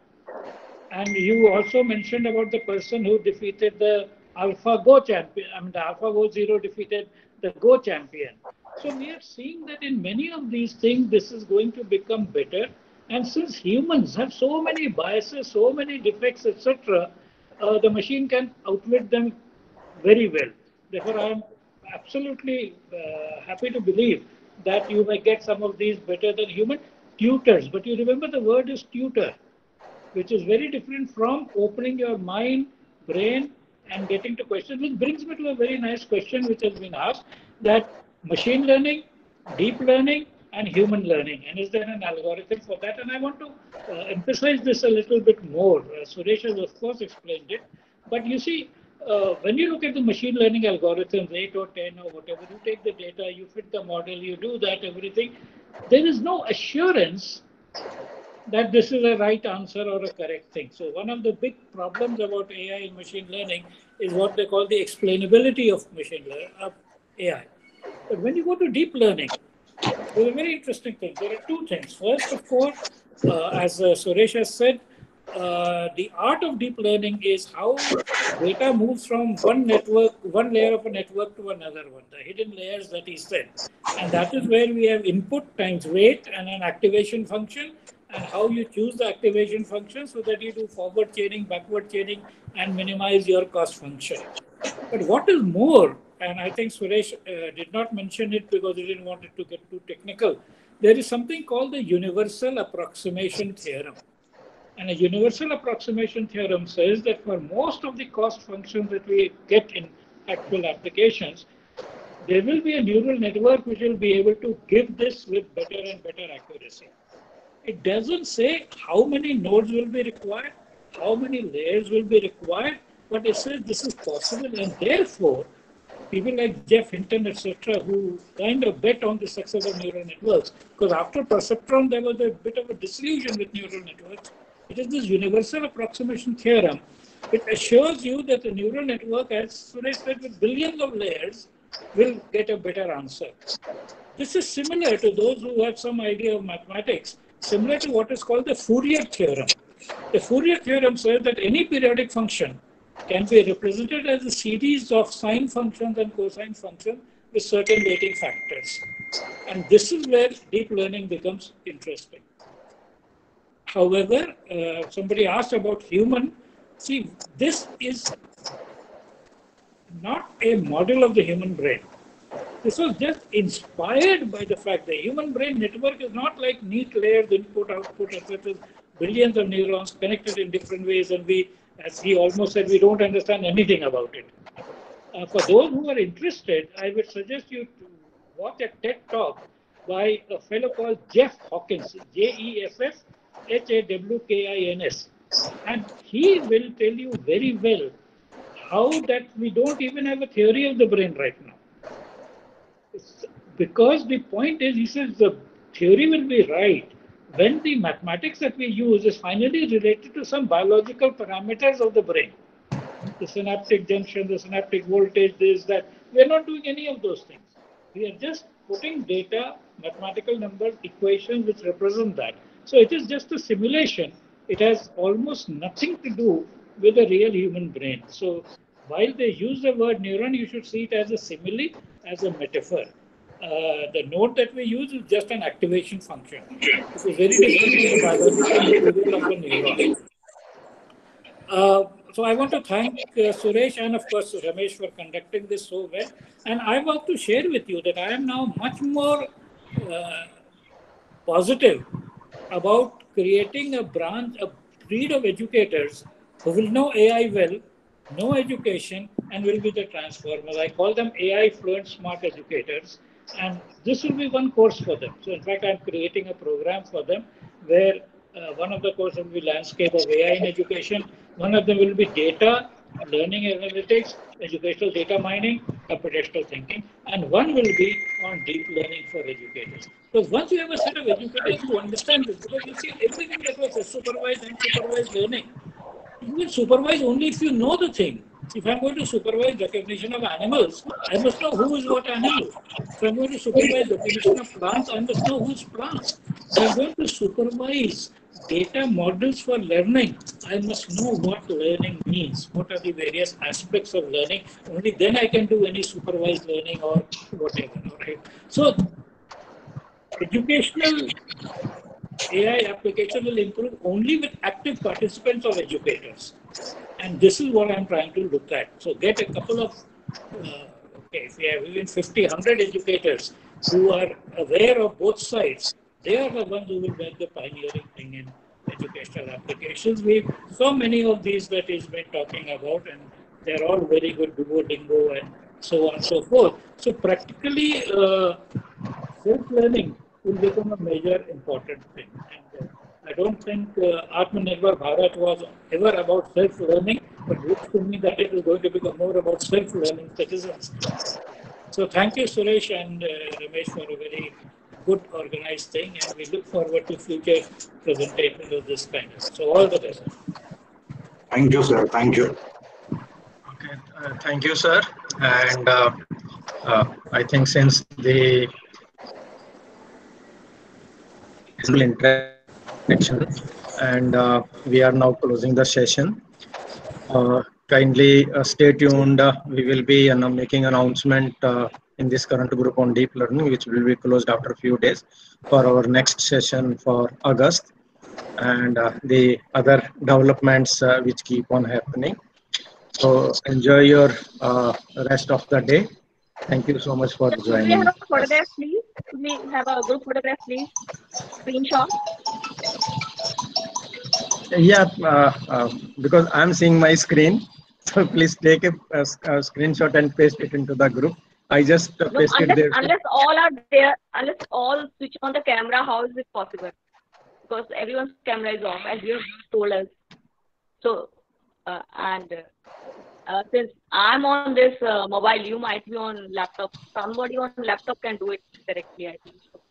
And you also mentioned about the person who defeated the AlphaGo champion. I mean, the AlphaGo Zero defeated the Go champion. So we are seeing that in many of these things, this is going to become better. And since humans have so many biases, so many defects, et cetera, uh, the machine can outwit them very well. Therefore, I am absolutely uh, happy to believe that you may get some of these better than human tutors. But you remember the word is tutor, which is very different from opening your mind, brain, and getting to questions, which brings me to a very nice question which has been asked, that machine learning, deep learning, and human learning. And is there an algorithm for that? And I want to uh, emphasize this a little bit more. Uh, Suresh has, of course, explained it. But you see, uh, when you look at the machine learning algorithms, eight or ten or whatever, you take the data, you fit the model, you do that, everything. There is no assurance that this is a right answer or a correct thing. So one of the big problems about A I in machine learning is what they call the explainability of machine learning, of A I. But when you go to deep learning, there's a very interesting thing. There are two things. First, of course, uh, as uh, Suresh has said, uh, the art of deep learning is how data moves from one network, one layer of a network to another one, the hidden layers that he said. And that is where we have input times weight and an activation function, and how you choose the activation function so that you do forward chaining, backward chaining, and minimize your cost function. But what is more, and I think Suresh uh, did not mention it because he didn't want it to get too technical, there is something called the universal approximation theorem. And a universal approximation theorem says that for most of the cost functions that we get in actual applications, there will be a neural network which will be able to give this with better and better accuracy. It doesn't say how many nodes will be required, how many layers will be required, but it says this is possible, and therefore people like Jeff Hinton, et cetera, who kind of bet on the success of neural networks, because after perceptron there was a bit of a disillusion with neural networks. It is this universal approximation theorem. It assures you that the neural network, as Suresh said, with billions of layers, will get a better answer. This is similar to those who have some idea of mathematics, similar to what is called the Fourier theorem. The Fourier theorem says that any periodic function can be represented as a series of sine functions and cosine functions with certain weighting factors. And this is where deep learning becomes interesting. However, uh, somebody asked about human. See, this is not a model of the human brain. This was just inspired by the fact the human brain network is not like neat layers, input, output, et cetera. Billions of neurons connected in different ways, and we, as he almost said, we don't understand anything about it. Uh, for those who are interested, I would suggest you to watch a TED talk by a fellow called Jeff Hawkins, J E F F H A W K I N S. And he will tell you very well how that we don't even have a theory of the brain right now. It's because the point is, he says the theory will be right when the mathematics that we use is finally related to some biological parameters of the brain. The synaptic junction, the synaptic voltage, this, that. We are not doing any of those things. We are just putting data, mathematical numbers, equations which represent that. So it is just a simulation. It has almost nothing to do with a real human brain. So while they use the word neuron, you should see it as a simile, as a metaphor. Uh, the node that we use is just an activation function. It is very different from the biological material of a neuron. Uh, so I want to thank uh, Suresh and of course Ramesh for conducting this so well. And I want to share with you that I am now much more uh, positive about creating a branch, a breed of educators who will know A I well, know education, and will be the transformers. I call them A I fluent smart educators. And this will be one course for them. So in fact, I'm creating a program for them where uh, one of the courses will be landscape of A I in education. One of them will be data, learning analytics, educational data mining, computational thinking. And one will be on deep learning for educators. Because once you have a set of educators who understand this, because you see everything that was supervised and supervised learning, you will supervise only if you know the thing. If I'm going to supervise recognition of animals, I must know who is what animal. If I'm going to supervise recognition of plants, I must know who's plants. If I'm going to supervise data models for learning, I must know what learning means. What are the various aspects of learning? Only then I can do any supervised learning or whatever. Right? So, educational A I application will improve only with active participants of educators. And this is what I'm trying to look at. So get a couple of, uh, okay, if we have even fifty, one hundred educators who are aware of both sides, they are the ones who will make the pioneering thing in educational applications. We've so many of these that he's been talking about, and they're all very good, Duolingo and so on and so forth. So practically, uh, self-learning will become a major important thing. And, uh, I don't think uh, Atmanirbhar Bharat was ever about self-learning, but it looks to me that it is going to become more about self-learning citizens. So thank you, Suresh and uh, Ramesh, for a very good organized thing, and we look forward to future presentations of this kind. So all the best. Thank you, sir. Thank you. Okay, uh, thank you, sir. And uh, uh, I think since the interaction and uh, we are now closing the session. Uh, kindly uh, stay tuned. Uh, we will be uh, making announcement uh, in this current group on deep learning, which will be closed after a few days for our next session for August, and uh, the other developments uh, which keep on happening. So enjoy your uh, rest of the day. Thank you so much for Sir, could we have joining a photograph, us. please? Could we have a group photograph, please? Screenshot. Yeah, uh, uh, because I'm seeing my screen, so please take a, a, a screenshot and paste it into the group. I just uh, No, pasted unless there. unless all are there, unless all switch on the camera, how is it possible? Because everyone's camera is off, as you have told us. So, uh, and uh, since I'm on this uh, mobile, you might be on laptop. Somebody on laptop can do it directly, I think. So.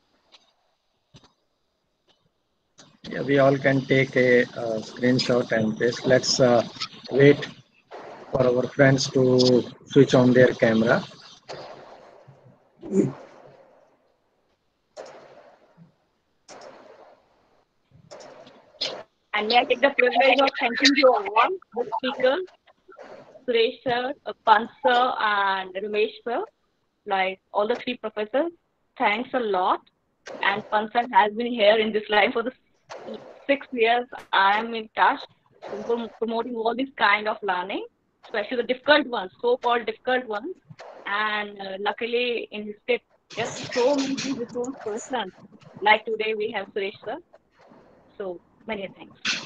Yeah, we all can take a uh, screenshot and paste. Let's uh, wait for our friends to switch on their camera. And may I take the privilege of thanking you all, the speaker, Suresh sir, uh, Pant sir, and Ramesh sir, like all the three professors. Thanks a lot. And Pant sir has been here in this line for the six years. I am in touch prom- promoting all these kind of learning, especially the difficult ones, so-called difficult ones. And uh, luckily, in his state, there are so many resource persons. Like today, we have Suresh sir. So many thanks.